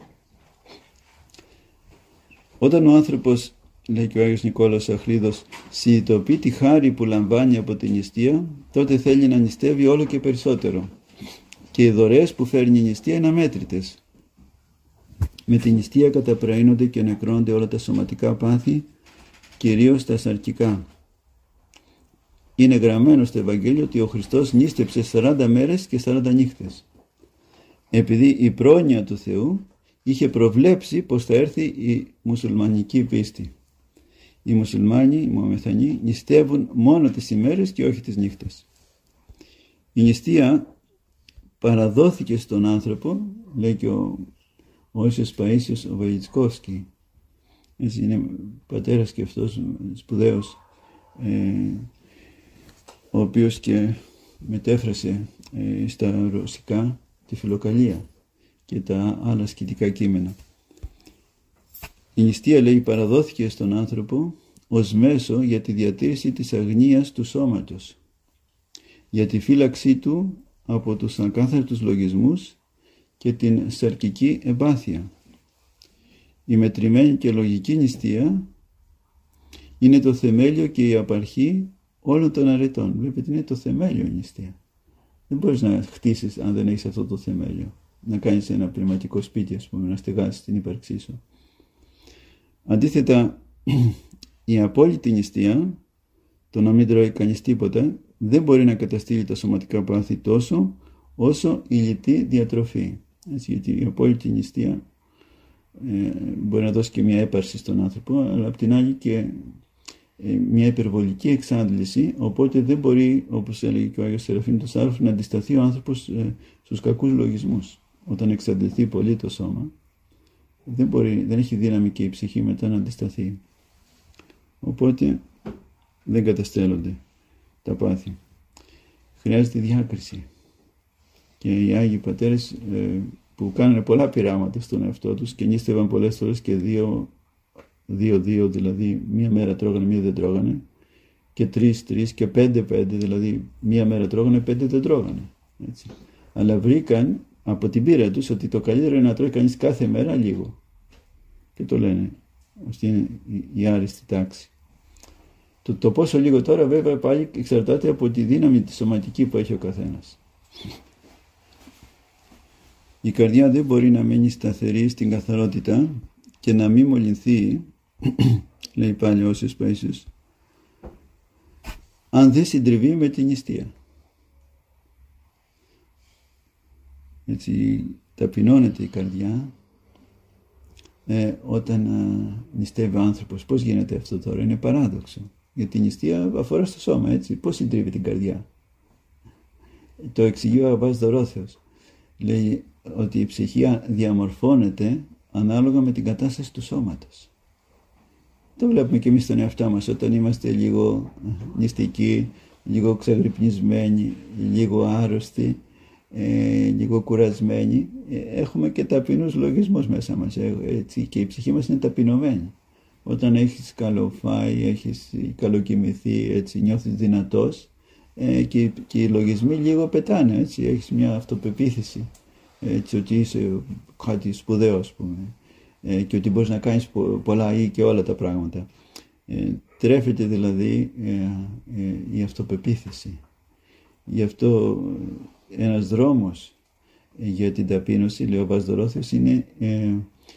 Όταν ο άνθρωπος, λέει και ο Άγιος Νικόλαος Αχλίδος, συνειδητοποιεί τη χάρη που λαμβάνει από την νηστεία, τότε θέλει να νηστεύει όλο και περισσότερο. Και οι δωρεές που φέρνει η νηστεία είναι αμέτρητες. Με την νηστεία καταπραίνονται και νεκρώνονται όλα τα σωματικά πάθη, κυρίως τα σαρκικά. Είναι γραμμένο στο Ευαγγέλιο ότι ο Χριστός νήστεψε σαράντα μέρες και σαράντα νύχτες. Επειδή η πρόνοια του Θεού είχε προβλέψει πως θα έρθει η μουσουλμανική πίστη. Οι μουσουλμάνοι, οι Μωαμεθανοί, νηστεύουν μόνο τις ημέρες και όχι τις νύχτες. Η νηστεία παραδόθηκε στον άνθρωπο, λέει και ο Όσιος Παΐσιος ο Βαγιτσκόφσκι, έτσι είναι πατέρας και αυτός σπουδαίος, ε, ο οποίος και μετέφρασε ε, στα ρωσικά τη Φιλοκαλία και τα άλλα σκητικά κείμενα. Η νηστεία, λέει, παραδόθηκε στον άνθρωπο ως μέσο για τη διατήρηση της αγνίας του σώματος, για τη φύλαξή του από τους ακάθαρτους λογισμούς και την σαρκική εμπάθεια. Η μετρημένη και λογική νηστεία είναι το θεμέλιο και η απαρχή όλων των αρετών. Βλέπετε, είναι το θεμέλιο η νηστεία. Δεν μπορείς να χτίσεις αν δεν έχεις αυτό το θεμέλιο. Να κάνεις ένα πνευματικό σπίτι, ας πούμε, να στεγάσεις την ύπαρξή σου. Αντίθετα, η απόλυτη νηστεία, το να μην τρώει κανείς τίποτα, δεν μπορεί να καταστήλει τα σωματικά πάθη τόσο όσο η λιτή διατροφή. Έτσι, γιατί η απόλυτη νηστεία ε, μπορεί να δώσει και μια έπαρση στον άνθρωπο, αλλά απ' την άλλη και μια υπερβολική εξάντληση, οπότε δεν μπορεί, όπως έλεγε και ο Άγιος Σεραφείμ το Σάροφ, να αντισταθεί ο άνθρωπος στους κακούς λογισμούς. Όταν εξαντληθεί πολύ το σώμα, δεν, μπορεί, δεν έχει δύναμη και η ψυχή μετά να αντισταθεί. Οπότε δεν καταστέλλονται τα πάθη. Χρειάζεται διάκριση. Και οι Άγιοι Πατέρες ε, που κάνανε πολλά πειράματα στον εαυτό τους και νίστευαν πολλές φορές και δύο, δύο, δύο, δηλαδή μία μέρα τρώγανε, μία δεν τρώγανε, και τρεις, τρεις και πέντε, πέντε, δηλαδή μία μέρα τρώγανε, πέντε δεν τρώγανε. Έτσι. Αλλά βρήκαν από την πείρα τους ότι το καλύτερο είναι να τρώει κανείς κάθε μέρα λίγο. Και το λένε. Αυτή είναι η άριστη τάξη. Το, το πόσο λίγο τώρα βέβαια πάλι εξαρτάται από τη δύναμη τη σωματική που έχει ο καθένας. Η καρδιά δεν μπορεί να μείνει σταθερή στην καθαρότητα και να μην μολυνθεί, λέει πάλι ο Όσιος Παΐσιος, αν δεν συντριβεί με την νηστεία. Έτσι ταπεινώνεται η καρδιά ε, όταν α, νηστεύει ο άνθρωπος. Πώς γίνεται αυτό τώρα? Είναι παράδοξο. Γιατί η νηστεία αφορά στο σώμα, έτσι. Πώς συντρίβει την καρδιά? Το εξηγεί ο Αββάς Δωρόθεος. Λέει ότι η ψυχή διαμορφώνεται ανάλογα με την κατάσταση του σώματος. Το βλέπουμε και εμείς στον εαυτό μας. Όταν είμαστε λίγο νηστικοί, λίγο ξαγρυπνισμένοι, λίγο άρρωστοι, ε, λίγο κουρασμένοι, ε, έχουμε και ταπεινούς λογισμούς μέσα μας. Ε, έτσι, και η ψυχή μας είναι ταπεινωμένη. Όταν έχεις καλοφάει, έχεις καλοκοιμηθεί, έτσι, νιώθεις δυνατός, ε, και, και οι λογισμοί λίγο πετάνε, έτσι, έχεις μια αυτοπεποίθηση, έτσι, ότι είσαι κάτι σπουδαίο, ας πούμε, ε, και ότι μπορείς να κάνεις πο, πολλά ή και όλα τα πράγματα. Ε, τρέφεται δηλαδή ε, ε, η αυτοπεποίθηση. Γι' αυτό ένας δρόμος ε, για την ταπείνωση, λέει ο Αββάς Δωρόθεος, είναι ε,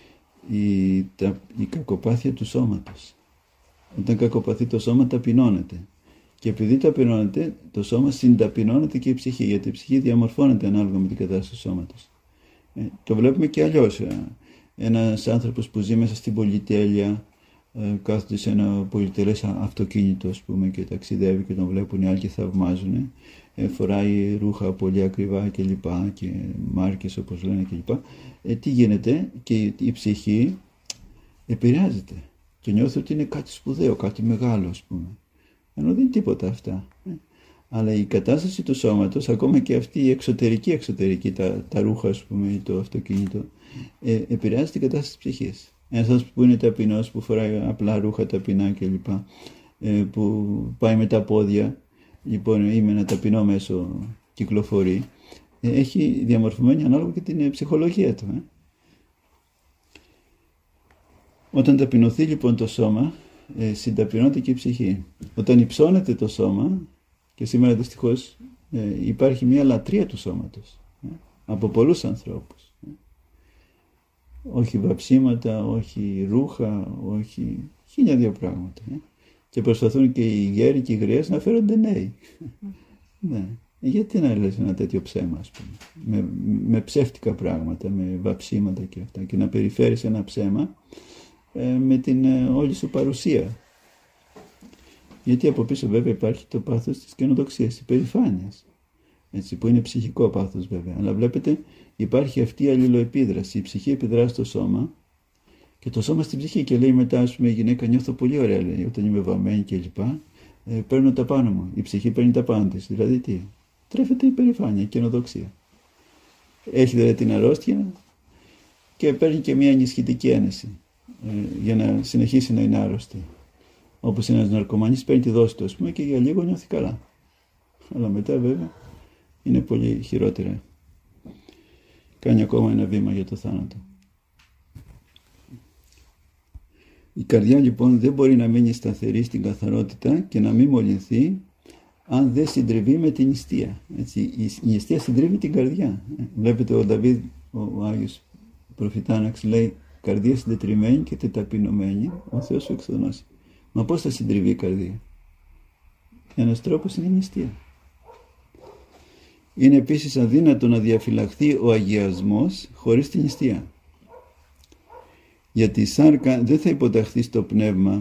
η, τα, η κακοπάθεια του σώματος. Όταν κακοπαθεί το σώμα, ταπεινώνεται. Και επειδή ταπεινώνεται, το σώμα συνταπεινώνεται και η ψυχή, γιατί η ψυχή διαμορφώνεται ανάλογα με την κατάσταση του σώματος. Ε, το βλέπουμε και αλλιώς. Ένας άνθρωπος που ζει μέσα στην πολυτέλεια, ε, κάθεται σε ένα πολυτελές αυτοκίνητο, ας πούμε, και ταξιδεύει και τον βλέπουν οι άλλοι και θαυμάζουν, ε, φοράει ρούχα πολύ ακριβά και λοιπά, και μάρκες όπως λένε και λοιπά. Ε, τι γίνεται? Και η ψυχή επηρεάζεται και νιώθει ότι είναι κάτι σπουδαίο, κάτι μεγάλο, ας πούμε. Ενώ δεν είναι τίποτα αυτά. Ε. Αλλά η κατάσταση του σώματος, ακόμα και αυτή η εξωτερική εξωτερική, τα, τα ρούχα, ας πούμε, ή το αυτοκίνητο, ε, επηρεάζει την κατάσταση της ψυχής. Ένας άνθρωπος που είναι ταπεινός, που φοράει απλά ρούχα ταπεινά κλπ, ε, που πάει με τα πόδια, λοιπόν, ή με ένα ταπεινό μέσο κυκλοφορεί, ε, έχει διαμορφωμένη ανάλογα και την ε, ψυχολογία του. Ε. Όταν ταπεινωθεί λοιπόν το σώμα, ε, συνταπεινώνεται και η ψυχή. Όταν υψώνεται το σώμα, και σήμερα δυστυχώς ε, υπάρχει μια λατρεία του σώματος, ε, από πολλούς ανθρώπους. Ε. Όχι βαψίματα, όχι ρούχα, όχι χίλια δύο πράγματα. Ε. Και προσπαθούν και οι γέροι και οι γριές να φέρονται νέοι. Mm. Ναι. Γιατί να λες ένα τέτοιο ψέμα, ας πούμε, με, με ψεύτικα πράγματα, με βαψίματα και αυτά, και να περιφέρεις ένα ψέμα ε, με την ε, όλη σου παρουσία. Γιατί από πίσω βέβαια υπάρχει το πάθος της καινοδοξίας, της περηφάνειας, έτσι, που είναι ψυχικό πάθος βέβαια. Αλλά βλέπετε, υπάρχει αυτή η αλληλοεπίδραση. Η ψυχή επιδρά στο σώμα και το σώμα στην ψυχή, και λέει μετά, ας πούμε, η γυναίκα, νιώθω πολύ ωραία, λέει, όταν είμαι βαμμένη κλπ. Ε, παίρνω τα πάνω μου. Η ψυχή παίρνει τα πάνω της. Δηλαδή τι? Τρέφεται η περηφάνεια, η καινοδοξία. Έχει δηλαδή την αρρώστια και παίρνει και μια ενισχυτική ένεση ε, για να συνεχίσει να είναι άρρωστη. Όπως ένας ναρκωμανής παίρνει τη δόση του, ας πούμε, και για λίγο νιώθει καλά. Αλλά μετά βέβαια είναι πολύ χειρότερα. Κάνει ακόμα ένα βήμα για το θάνατο. Η καρδιά λοιπόν δεν μπορεί να μείνει σταθερή στην καθαρότητα και να μην μολυνθεί αν δεν συντριβεί με την νηστεία. Έτσι, η νηστεία συντριβεί την καρδιά. Βλέπετε ο Δαβίδ, ο, ο Άγιος Προφητάναξ, λέει, καρδία συντετριμμένη και τεταπεινωμένη, ο Θεός σου εξοδονώσει. Μα πώς θα συντριβεί η καρδία? Ένας τρόπος είναι η νηστεία. Είναι επίσης αδύνατο να διαφυλαχθεί ο αγιασμός χωρίς την νηστεία. Γιατί η σάρκα δεν θα υποταχθεί στο πνεύμα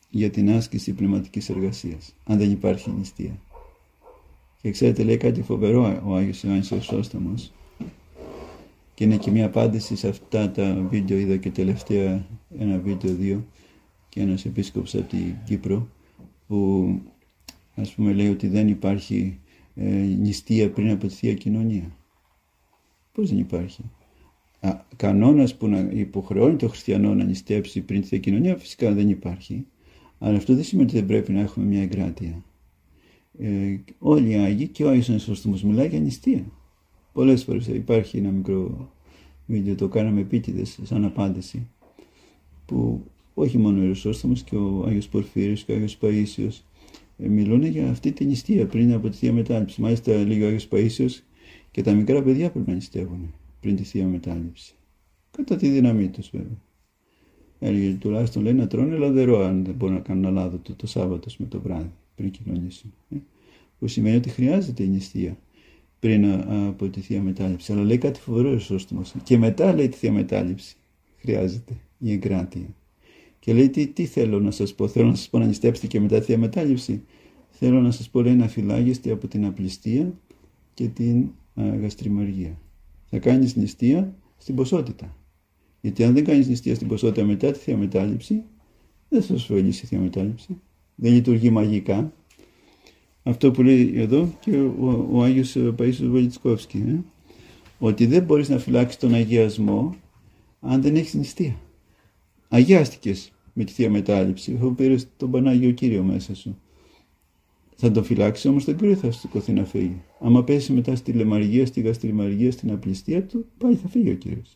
για την άσκηση πνευματικής εργασίας, αν δεν υπάρχει νηστεία. Και ξέρετε, λέει κάτι φοβερό ο Άγιος Ιωάννης ο Χρυσόστομος, και είναι και μια απάντηση σε αυτά τα βίντεο. Είδα και τελευταία ένα βίντεο δύο και ένας επίσκοπος από την Κύπρο που ας πούμε λέει ότι δεν υπάρχει ε, νηστεία πριν από τη Θεία Κοινωνία. Πώς δεν υπάρχει? Α, κανόνας που να υποχρεώνει το χριστιανό να νηστέψει πριν τη Θεία Κοινωνία φυσικά δεν υπάρχει, αλλά αυτό δεν σημαίνει ότι δεν πρέπει να έχουμε μια εγκράτεια. Ε, όλοι οι Άγιοι, και ο Άγιος Χρυσόστομος μιλάει για νηστεία. Πολλές φορές υπάρχει ένα μικρό βίντεο, το κάναμε επίτηδες σαν απάντηση, που όχι μόνο ο Χρυσόστομος και ο Άγιος Πορφύριος και ο Άγιος Παΐσιος ε, μιλούν για αυτή τη νηστεία πριν από τη Θεία Μετάληψη. Μάλιστα λέει ο Άγιος Παΐσιος και τα μικρά παιδιά πρέπει να νηστεύουν πριν τη Θεία Μετάληψη. Κατά τη δύναμή τους βέβαια. Έλεγε τουλάχιστον λέει να τρώνε λαδερό, αν δεν μπορούν να κάνουν αλάδο το, το Σάββατο με το βράδυ πριν κοινωνήσουν. Ε. Που σημαίνει ότι χρειάζεται η νηστεία πριν από τη Θεία Μετάληψη. Αλλά λέει κάτι φοβερό ο Χρυσόστομος. Και μετά λέει τη Θεία Μετάληψη χρειάζεται η εγκράτεια. Και λέει τι, τι θέλω να σας πω. Θέλω να σας πω να νηστέψετε και μετά τη Θεία Μετάληψη. Θέλω να σας πω λέει να φυλάγεστε από την απληστία και την α, γαστριμαργία. Θα κάνεις νηστεία στην ποσότητα. Γιατί αν δεν κάνεις νηστεία στην ποσότητα μετά τη Θεία Μετάληψη, δεν θα σου ωφελήσει η Θεία Μετάληψη. Δεν λειτουργεί μαγικά. Αυτό που λέει εδώ και ο, ο, ο Άγιος Παΐσιος Βολιτσκόφσκι, ε? ότι δεν μπορείς να φυλάξεις τον αγιασμό αν δεν έχεις νηστεία. Αγιάστηκες με τη Θεία Μετάληψη, αφού πήρες τον Πανάγιο Κύριο μέσα σου. Θα τον φυλάξεις όμως τον Κύριο, θα σηκωθεί να φύγει. Άμα πέσει μετά στη λεμαργία, στη γαστριμαργία, στην απληστία του, πάλι θα φύγει ο Κύριος.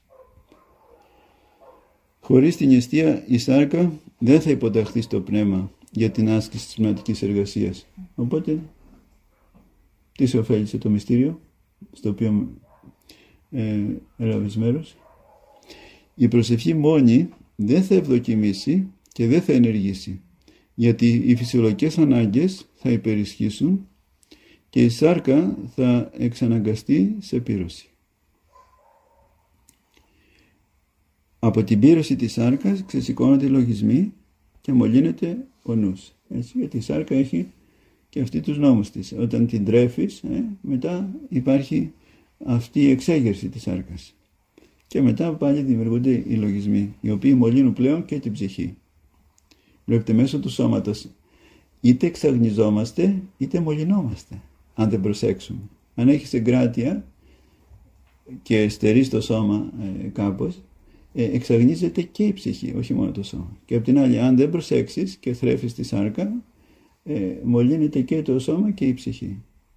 Χωρίς την νηστεία η σάρκα δεν θα υποταχθεί στο πνεύμα για την άσκηση της πνευματικής εργασίας. Οπότε, τι σε ωφέλησε το μυστήριο στο οποίο ε, έλαβες μέρος? Η προσευχή μόνη δεν θα ευδοκιμήσει και δεν θα ενεργήσει, γιατί οι φυσιολογικές ανάγκες θα υπερισχύσουν και η σάρκα θα εξαναγκαστεί σε πύρωση. Από την πύρωση της σάρκας ξεσηκώνονται οι λογισμοί και μολύνεται ο νους. Έτσι, γιατί η σάρκα έχει και αυτή τους νόμους της. Όταν την τρέφεις, ε, μετά υπάρχει αυτή η εξέγερση της σάρκας. Και μετά πάλι δημιουργούνται οι λογισμοί, οι οποίοι μολύνουν πλέον και την ψυχή. Βλέπετε, μέσω του σώματος είτε εξαγνιζόμαστε είτε μολυνόμαστε, αν δεν προσέξουμε. Αν έχεις εγκράτεια και στερείς το σώμα ε, κάπως, ε, εξαγνίζεται και η ψυχή, όχι μόνο το σώμα. Και απ' την άλλη, αν δεν προσέξεις και θρέφεις τη σάρκα, ε, μολύνεται και το σώμα και η ψυχή.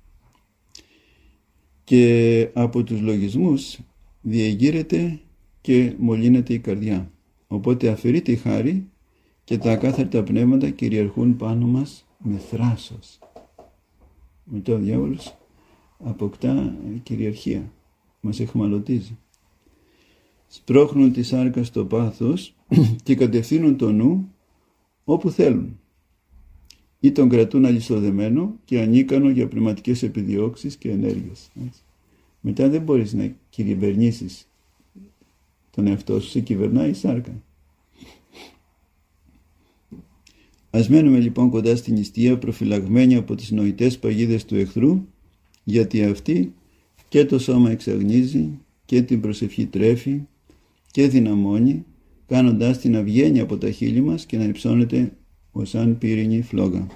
Και από τους λογισμούς διεγείρεται και μολύνεται η καρδιά. Οπότε αφαιρείται η χάρη και τα ακάθαρτα πνεύματα κυριαρχούν πάνω μας με θράσος. Μετά ο διάβολος αποκτά κυριαρχία, μας εχμαλωτίζει. Σπρώχνουν τη σάρκα στο πάθος και κατευθύνουν το νου όπου θέλουν. Ή τον κρατούν αλυσοδεμένο και ανίκανο για πνευματικές επιδιώξεις και ενέργειες. Έτσι. Μετά δεν μπορείς να κυβερνήσεις τον εαυτό σου, σε κυβερνάει η σάρκα. Ας μένουμε λοιπόν κοντά στην νηστεία, προφυλαγμένοι από τις νοητές παγίδες του εχθρού, γιατί αυτή και το σώμα εξαγνίζει και την προσευχή τρέφει και δυναμώνει, κάνοντάς την να βγαίνει από τα χείλη μας και να υψώνεται ως αν πύρινη φλόγα.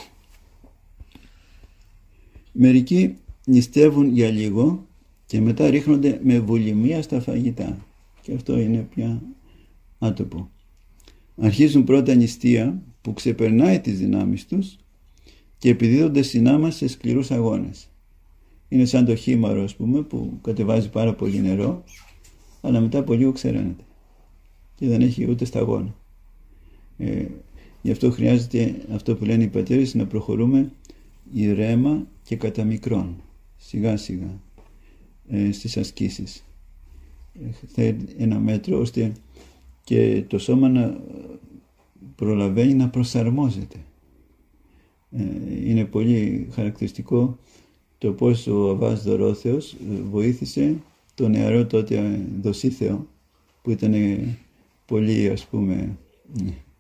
Μερικοί νηστεύουν για λίγο και μετά ρίχνονται με βουλημία στα φαγητά. Και αυτό είναι πια άτοπο. Αρχίζουν πρώτα νηστεία που ξεπερνάει τις δυνάμεις τους και επιδίδονται συνάμα σε σκληρούς αγώνες. Είναι σαν το χήμαρο, ας πούμε, που κατεβάζει πάρα πολύ νερό, αλλά μετά από λίγο ξεραίνεται και δεν έχει ούτε σταγόνα. Ε, γι' αυτό χρειάζεται αυτό που λένε οι πατέρες, να προχωρούμε ηρέμα και κατά μικρόν, σιγά σιγά ε, στις ασκήσεις. Ε, θέλει ένα μέτρο ώστε και το σώμα να προλαβαίνει να προσαρμόζεται. Ε, είναι πολύ χαρακτηριστικό το πώς ο Αββάς Δωρόθεος βοήθησε τον νεαρό τότε Δοσίθεο, που ήταν πολύ, ας πούμε,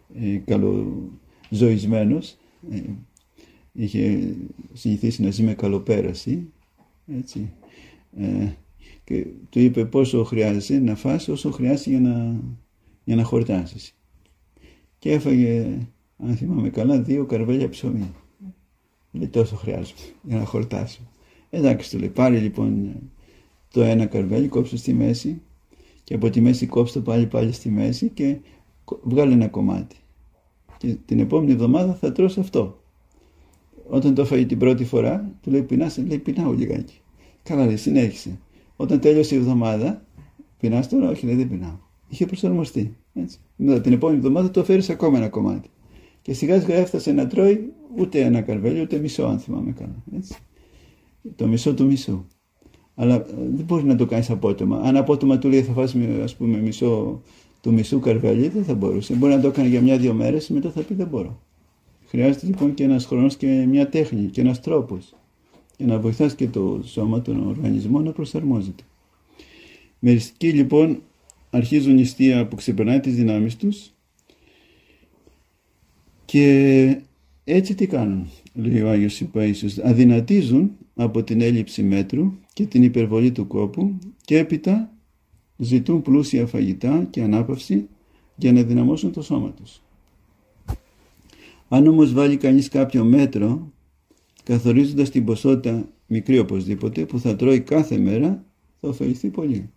ε, καλοζωισμένος, ε, είχε συνηθίσει να ζει με καλοπέραση, έτσι, ε, και του είπε πόσο χρειάζεσαι να φας, όσο χρειάζεται για να, για να χορτάσεις. Και έφαγε, αν θυμάμαι καλά, δύο καρβέλια ψωμί. Λέει, τόσο χρειάζομαι για να χορτάσω. Εντάξει, του λέει, πάρε λοιπόν το ένα καρβέλι, κόψε στη μέση και από τη μέση κόψε το πάλι πάλι στη μέση και βγάλε ένα κομμάτι. Και την επόμενη εβδομάδα θα τρως αυτό. Όταν το έφαγε την πρώτη φορά, του λέει, πεινάς, λέει, πεινάω λιγάκι. Καλά, λέει, συνέχισε. Όταν τέλειωσε η εβδομάδα, πεινάς τώρα, όχι, λέει, δεν πεινάω. Είχε προσαρμοστεί. Έτσι. Μετά την επόμενη εβδομάδα το φέρεις ακόμα ένα κομμάτι. Και σιγά σιγά έφτασε να τρώει ούτε ένα καρβέλι, ούτε μισό, αν θυμάμαι καλά. Έτσι. Το μισό του μισού. Αλλά δεν μπορεί να το κάνεις απότομα. Αν απότομα του λέει θα φας, ας πούμε, μισό του μισού καρβέλι, δεν θα μπορούσε. Μπορεί να το κάνει για μια-δύο μέρες, μετά θα πει δεν μπορώ. Χρειάζεται λοιπόν και ένας χρόνος και μια τέχνη και ένας τρόπος για να βοηθάς και το σώμα, τον οργανισμό να προσαρμόζεται. Μεριστικοί λοιπόν αρχίζουν νηστεία που ξεπερνάει τις δυνάμεις τους και έτσι τι κάνουν, λέει ο Άγιος Ιπαΐσιος, αδυνατίζουν από την έλλειψη μέτρου και την υπερβολή του κόπου και έπειτα ζητούν πλούσια φαγητά και ανάπαυση για να δυναμώσουν το σώμα τους. Αν όμως βάλει κανείς κάποιο μέτρο, καθορίζοντας την ποσότητα μικρή οπωσδήποτε που θα τρώει κάθε μέρα, θα ωφεληθεί πολύ.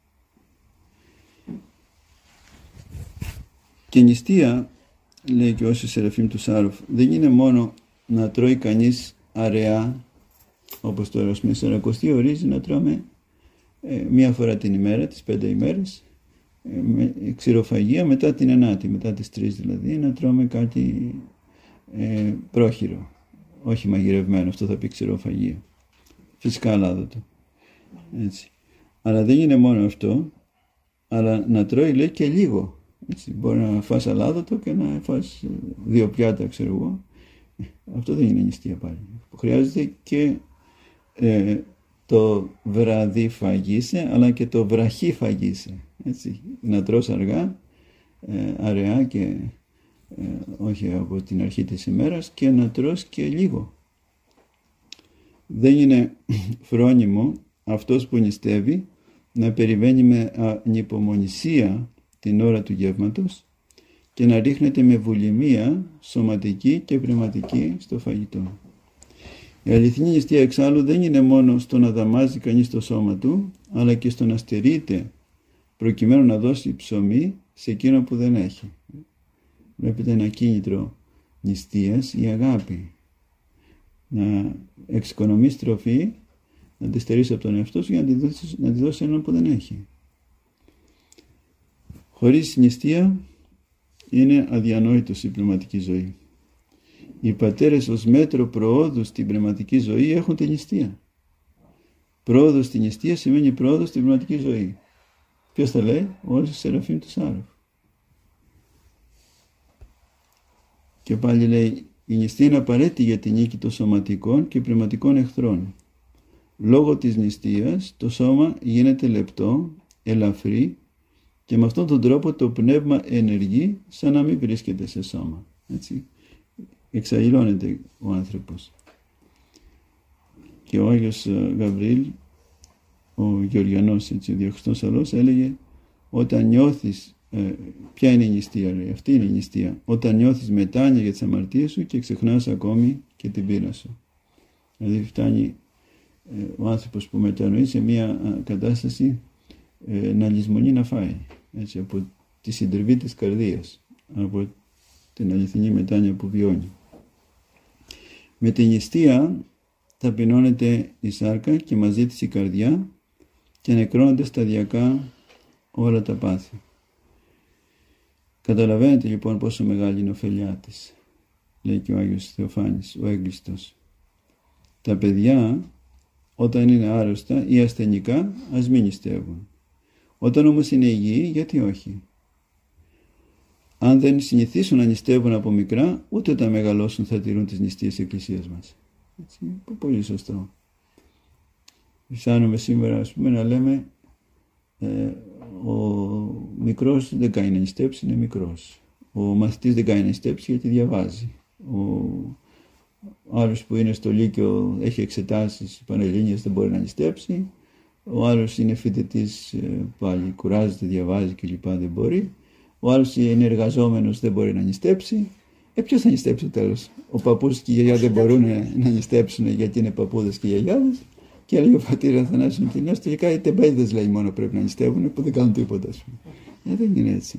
Και νηστεία, λέει και ο Όσιος Σεραφείμ του Σάροφ, δεν είναι μόνο να τρώει κανείς αραιά, όπως τώρα με Σαρακοστή ορίζει να τρώμε ε, μία φορά την ημέρα, τις πέντε ημέρες, ε, με ξηροφαγία μετά την ενάτη, μετά τις τρεις δηλαδή, να τρώμε κάτι ε, πρόχειρο, όχι μαγειρευμένο, αυτό θα πει ξηροφαγία, φυσικά αλάδοτο. Έτσι. Αλλά δεν είναι μόνο αυτό, αλλά να τρώει λέει και λίγο. Έτσι, μπορεί να φας αλάδοτο και να φας δύο πιάτα, ξέρω εγώ. Αυτό δεν είναι νηστεία πάλι. Χρειάζεται και ε, το βραδύ φαγίσαι, αλλά και το βραχή φαγίσαι. Έτσι, να τρως αργά, ε, αραιά και ε, όχι από την αρχή της ημέρας και να τρως και λίγο. Δεν είναι φρόνιμο αυτός που νηστεύει να περιμένει με ανυπομονησία την ώρα του γεύματος και να ρίχνεται με βουλημία σωματική και πνευματική στο φαγητό. Η αληθινή νηστεία εξάλλου δεν είναι μόνο στο να δαμάζει κανείς το σώμα του, αλλά και στο να στερείται προκειμένου να δώσει ψωμί σε εκείνο που δεν έχει. Βλέπετε ένα κίνητρο νηστείας, η αγάπη. Να εξοικονομείς τροφή, να τη στερείς από τον εαυτό σου για να τη δώσεις, να τη δώσεις έναν που δεν έχει. Χωρίς νηστεία είναι αδιανόητος η πνευματική ζωή. Οι πατέρες ως μέτρο προόδου στην πνευματική ζωή έχουν την νηστεία. Πρόοδος στην νηστεία σημαίνει πρόοδος στην πνευματική ζωή. Ποιος τα λέει? Ο Όσιος Σεραφείμ του Σάροφ. Και πάλι λέει, η νηστεία είναι απαραίτητη για την νίκη των σωματικών και πνευματικών εχθρών. Λόγω της νηστείας το σώμα γίνεται λεπτό, ελαφρύ και με αυτόν τον τρόπο το πνεύμα ενεργεί σαν να μην βρίσκεται σε σώμα. Έτσι. Εξαγηλώνεται ο άνθρωπος. Και ο Άγιος Γαβρίλ, ο Γεωργιανός, έτσι, ο Διοχριστός Αλός, έλεγε όταν νιώθεις, ε, ποια είναι η νηστεία, λέει, αυτή είναι η νηστεία, όταν νιώθεις μετάνοια για τις αμαρτίες σου και ξεχνάς ακόμη και την πείνα σου. Δηλαδή φτάνει ε, ο άνθρωπος που μετανοεί σε μια κατάσταση ε, να λησμονεί να φάει, έτσι, από τη συντριβή της καρδίας, από την αληθινή μετάνοια που βιώνει. Με την νηστεία ταπεινώνεται η σάρκα και μαζί της η καρδιά και νεκρώνονται σταδιακά όλα τα πάθη. Καταλαβαίνετε λοιπόν πόσο μεγάλη είναι η ωφελιά της, λέει και ο Άγιος Θεοφάνης, ο έγκλειστος. Τα παιδιά όταν είναι άρρωστα ή ασθενικά ας μην νηστεύουν. Όταν όμως είναι υγιεί, γιατί όχι. Αν δεν συνηθίσουν να νηστεύουν από μικρά, ούτε όταν μεγαλώσουν θα τηρούν τις νηστείες της Εκκλησίας μας. Έτσι, πολύ σωστό. Αισθάνομαι σήμερα, ας πούμε, να λέμε ε, ο μικρός δεν κάνει να νηστέψει, είναι μικρός. Ο μαθητής δεν κάνει να νηστέψει γιατί διαβάζει. Ο άλλος που είναι στο Λύκειο έχει εξετάσεις πανελλήνιες, δεν μπορεί να νηστέψει. Ο άλλος είναι φοιτητής, πάλι κουράζεται, διαβάζει κλπ. Δεν μπορεί. Ο άλλος είναι εργαζόμενος, δεν μπορεί να νηστέψει. Ε, ποιος θα νηστέψει το τέλος? Ο παππούς και η γιαγιά δεν μπορούν να νηστέψουν γιατί είναι παππούδες και γιαγιάδες. Και έλεγε ο πατήρ Αθανάσιος Μητυλινός, τελικά οι τεμπέιδες λέει μόνο πρέπει να νηστεύουν που δεν κάνουν τίποτα. Ε, δεν είναι έτσι.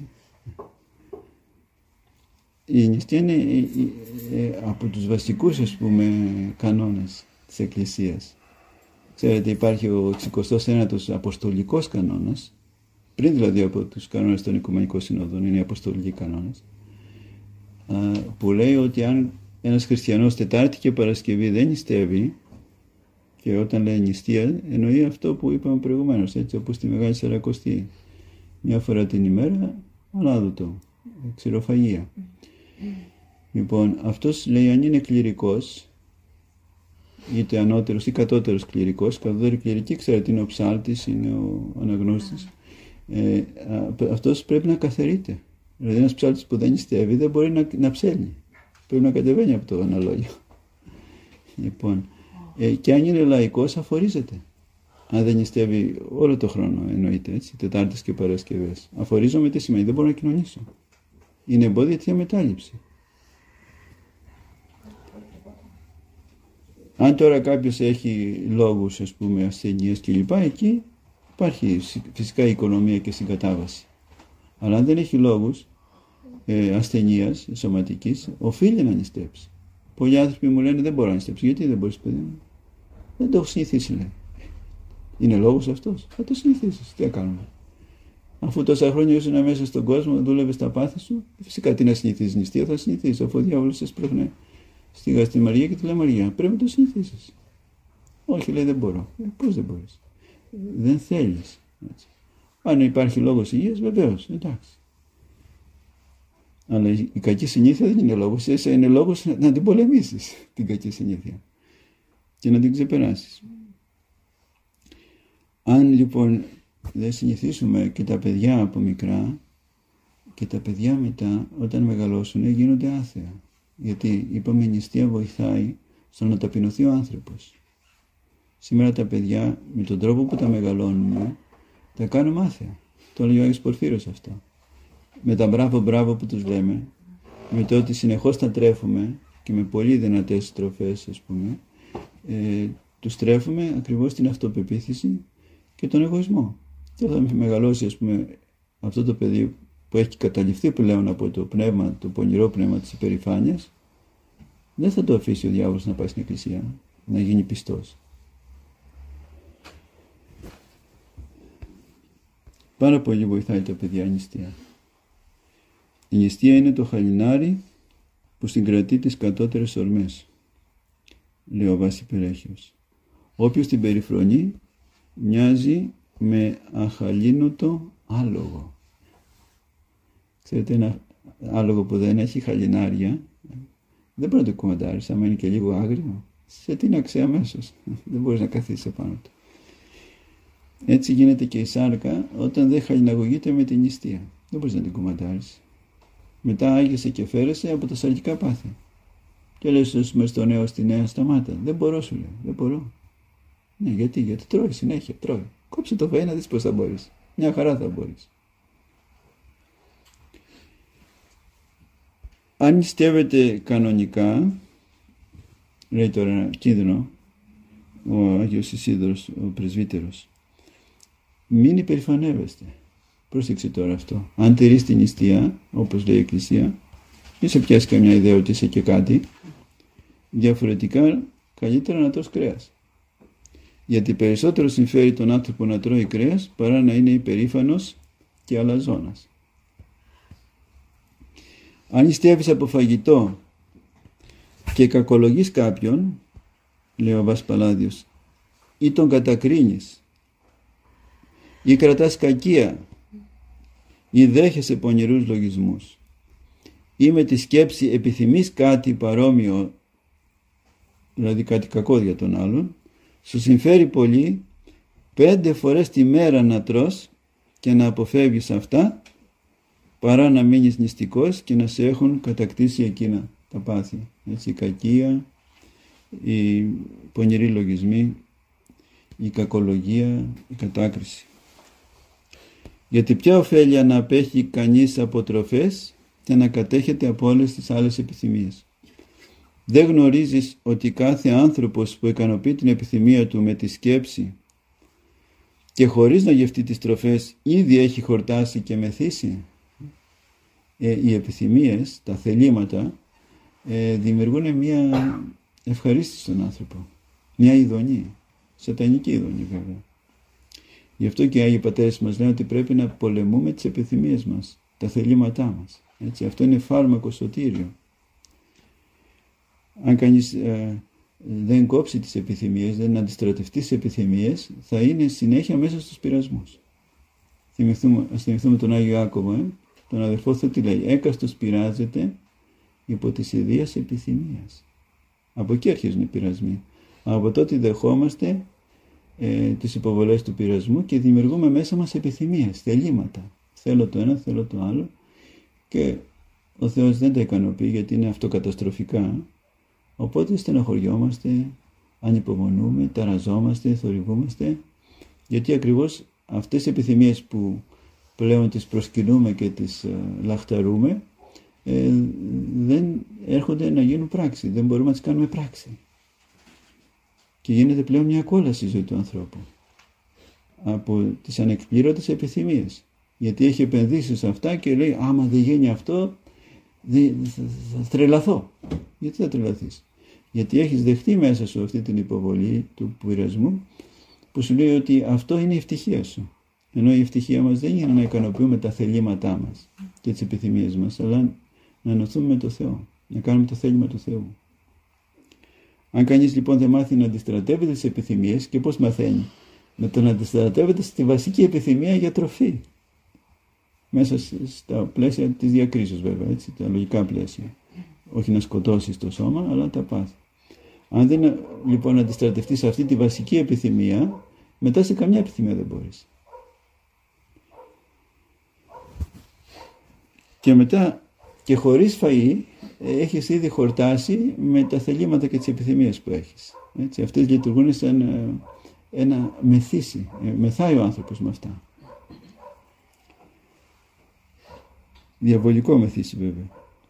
Η νηστεία είναι ε, ε, από τους βασικούς, ας πούμε, κανόνες της Εκκλησίας. Ξέρετε, υπάρχει ο εξηκοστός ένατος αποστολικός κανόνας, πριν δηλαδή από τους κανόνες των Οικουμενικών Συνόδων, είναι οι αποστολικοί κανόνες, που λέει ότι αν ένας χριστιανός Τετάρτη και Παρασκευή δεν νηστεύει, και όταν λέει νηστεία εννοεί αυτό που είπαμε προηγουμένως, έτσι όπως στη Μεγάλη Σαρακοστή, μια φορά την ημέρα, ανάδοτο, ξηροφαγία. Λοιπόν, αυτός λέει αν είναι κληρικός, είτε ανώτερος ή κατώτερος κληρικός, κατώτερη κληρική, ξέρετε, είναι ο ψάλτης, είναι ο αναγνώστης, ε, αυτός πρέπει να καθαρείται. Δηλαδή ένας ψάλτης που δεν νηστεύει δεν μπορεί να, να ψέλνει. Πρέπει να κατεβαίνει από το αναλόγιο. Λοιπόν, ε, και αν είναι λαϊκός αφορίζεται. Αν δεν νηστεύει όλο το χρόνο, εννοείται, έτσι, Τετάρτες και Παρασκευές. Αφορίζομαι τι σημαίνει, δεν μπορώ να κοινωνήσω. Είναι εμπόδια τη αμετάληψη. Αν τώρα κάποιος έχει λόγους, ας πούμε, ασθενείας κλπ, εκεί υπάρχει φυσικά η οικονομία και συγκατάβαση. Αλλά αν δεν έχει λόγους ε, ασθενείας σωματικής, οφείλει να νηστέψει. Πολλοί άνθρωποι μου λένε δεν μπορώ να νηστέψω. Γιατί δεν μπορείς, παιδί μου? Δεν το έχω συνηθίσει, λέει. Είναι λόγος αυτός? Θα το συνηθίσεις. Τι θα κάνουμε? Αφού τόσα χρόνια ήσουν μέσα στον κόσμο, δούλευες τα πάθη σου, φυσικά τι να συνηθίσεις νηστεία, θα συνηθίσεις. Αφού ο διάβολος σε σπρώχνε στη γαστριμαρία και τη λαμαριά, πρέπει να το συνηθίσεις. Όχι, λέει, δεν μπορώ. Ε, πώς δεν μπορείς? Δεν θέλεις. Έτσι. Αν υπάρχει λόγος υγείας, βεβαίως, εντάξει. Αλλά η κακή συνήθεια δεν είναι λόγος, εσύ είναι λόγος να την πολεμήσεις την κακή συνήθεια και να την ξεπεράσεις. Αν λοιπόν δεν συνηθίσουμε και τα παιδιά από μικρά, και τα παιδιά μετά όταν μεγαλώσουν γίνονται άθεα. Γιατί είπαμε η νηστεία βοηθάει στο να ταπεινωθεί ο άνθρωπος. Σήμερα τα παιδιά με τον τρόπο που τα μεγαλώνουμε τα κάνουμε άθεα. Το λέει ο Άγιος Πορφύρος αυτό. Με τα μπράβο μπράβο που τους λέμε, με το ότι συνεχώς τα τρέφουμε και με πολύ δυνατές στροφές, ας πούμε, ε, τους τρέφουμε ακριβώς την αυτοπεποίθηση και τον εγωισμό. Και όταν μεγαλώσει, ας πούμε, αυτό το παιδί που έχει καταληφθεί πλέον από το πνεύμα, το πονηρό πνεύμα της υπερηφάνειας, δεν θα το αφήσει ο διάβολος να πάει στην εκκλησία, να γίνει πιστός. Πάρα πολύ βοηθάει τα παιδιά η νηστεία. Η νηστεία είναι το χαλινάρι που συγκρατεί τις κατώτερες ορμές, λέει ο Βάσης Περέχιος. Όποιος την περιφρονεί μοιάζει με αχαλήνωτο άλογο. Ξέρετε, ένα άλογο που δεν έχει χαλινάρια δεν μπορεί να το κουμαντάρεις, άμα είναι και λίγο άγριο, σε τίναξε αμέσως. Δεν μπορείς να καθίσεις επάνω του. Έτσι γίνεται και η σάρκα όταν δεν χαλιναγωγείται με την νηστεία. Δεν μπορείς να την κουμαντάρεις. Μετά άγιεσαι και φέρεσαι από τα σαρκικά πάθη. Και λες μες στο νέο στη νέα σταμάτα. Δεν μπορώ, σου λέει. Δεν μπορώ. Ναι, γιατί, γιατί τρώει συνέχεια, τρώει. Κόψε το φαΐ να δεις πώς θα μπορείς. Μια χαρά θα μπορείς. Αν νηστεύετε κανονικά, λέει τώρα ένα κίνδυνο ο Άγιος Ισίδωρος, ο πρεσβύτερος, μην υπερηφανεύεστε. Πρόσεξε τώρα αυτό. Αν τηρείς την νηστεία, όπως λέει η Εκκλησία, μην σε πιάσει καμιά ιδέα ότι είσαι και κάτι, διαφορετικά καλύτερα να τρως κρέας. Γιατί περισσότερο συμφέρει τον άνθρωπο να τρώει κρέας παρά να είναι υπερήφανος και αλαζόνας. Αν νηστεύεις από φαγητό και κακολογείς κάποιον, λέει ο Βάσης Παλάδιος, ή τον κατακρίνεις ή κρατάς κακία ή δέχεσαι πονηρούς λογισμούς ή με τη σκέψη επιθυμείς κάτι παρόμοιο, δηλαδή κάτι κακό για τον άλλον, σου συμφέρει πολύ πέντε φορές τη μέρα να τρως και να αποφεύγεις αυτά παρά να μείνεις νηστικός και να σε έχουν κατακτήσει εκείνα τα πάθη. Έτσι, η κακία, οι πονηροί λογισμοί, η κακολογία, η κατάκριση. Γιατί ποια ωφέλεια να απέχει κανείς από τροφές και να κατέχεται από όλες τις άλλες επιθυμίες. Δεν γνωρίζεις ότι κάθε άνθρωπος που ικανοποιεί την επιθυμία του με τη σκέψη και χωρίς να γευτεί τις τροφές ήδη έχει χορτάσει και μεθύσει. Ε, οι επιθυμίες, τα θελήματα ε, δημιουργούν μια ευχαρίστηση στον άνθρωπο, μια ειδονή, σατανική ειδονή βέβαια. Γι' αυτό και οι Άγιοι Πατέρες μας λένε ότι πρέπει να πολεμούμε τις επιθυμίες μας, τα θελήματά μας. Έτσι, αυτό είναι φάρμακο σωτήριο. Αν κανείς ε, δεν κόψει τις επιθυμίες, δεν αντιστρατευτεί τις επιθυμίες, θα είναι συνέχεια μέσα στους πειρασμούς. Θυμηθούμε, ας θυμηθούμε τον Άγιο Ιάκωβο, ε, τον αδερφό του τι λέει, έκαστος πειράζεται υπό της ιδίας επιθυμίας. Από εκεί αρχίζουν οι πειρασμοί. Από τότε δεχόμαστε ε, τις υποβολές του πειρασμού και δημιουργούμε μέσα μας επιθυμίες, θελήματα. Θέλω το ένα, θέλω το άλλο και ο Θεός δεν τα ικανοποιεί γιατί είναι αυτοκαταστροφικά. Οπότε στεναχωριόμαστε, ανυπομονούμε, ταραζόμαστε, θορυβούμαστε, γιατί ακριβώς αυτές οι επιθυμίες που πλέον τις προσκυνούμε και τις ε, λαχταρούμε ε, δεν έρχονται να γίνουν πράξη, δεν μπορούμε να τις κάνουμε πράξη. Και γίνεται πλέον μια κόλαση η ζωή του ανθρώπου από τις ανεκπλήρωτες επιθυμίες. Γιατί έχει επενδύσει σε αυτά και λέει άμα δεν γίνει αυτό θα, θα τρελαθώ. Γιατί θα τρελαθείς? Γιατί έχεις δεχτεί μέσα σου αυτή την υποβολή του πειρασμού που σου λέει ότι αυτό είναι η ευτυχία σου. Ενώ η ευτυχία μας δεν είναι να ικανοποιούμε τα θελήματά μας και τις επιθυμίες μας, αλλά να ενωθούμε με το Θεό, να κάνουμε το θέλημα του Θεού. Αν κανείς λοιπόν δεν μάθει να αντιστρατεύεται τις επιθυμίες, και πώς μαθαίνει? Με το να αντιστρατεύεται στη βασική επιθυμία για τροφή. Μέσα στα πλαίσια της διακρίσεως βέβαια, έτσι, τα λογικά πλαίσια. Όχι να σκοτώσεις το σώμα, αλλά τα πάθη. Αν δεν λοιπόν αντιστρατευτείς αυτή τη βασική επιθυμία, μετά σε καμιά επιθυμία δεν μπορείς. Και μετά και χωρίς φαΐ έχεις ήδη χορτάσει με τα θελήματα και τις επιθυμίες που έχεις. Έτσι, αυτές λειτουργούν σαν ένα μεθύσι. Μεθάει ο άνθρωπος με αυτά. Διαβολικό μεθύσι βέβαια.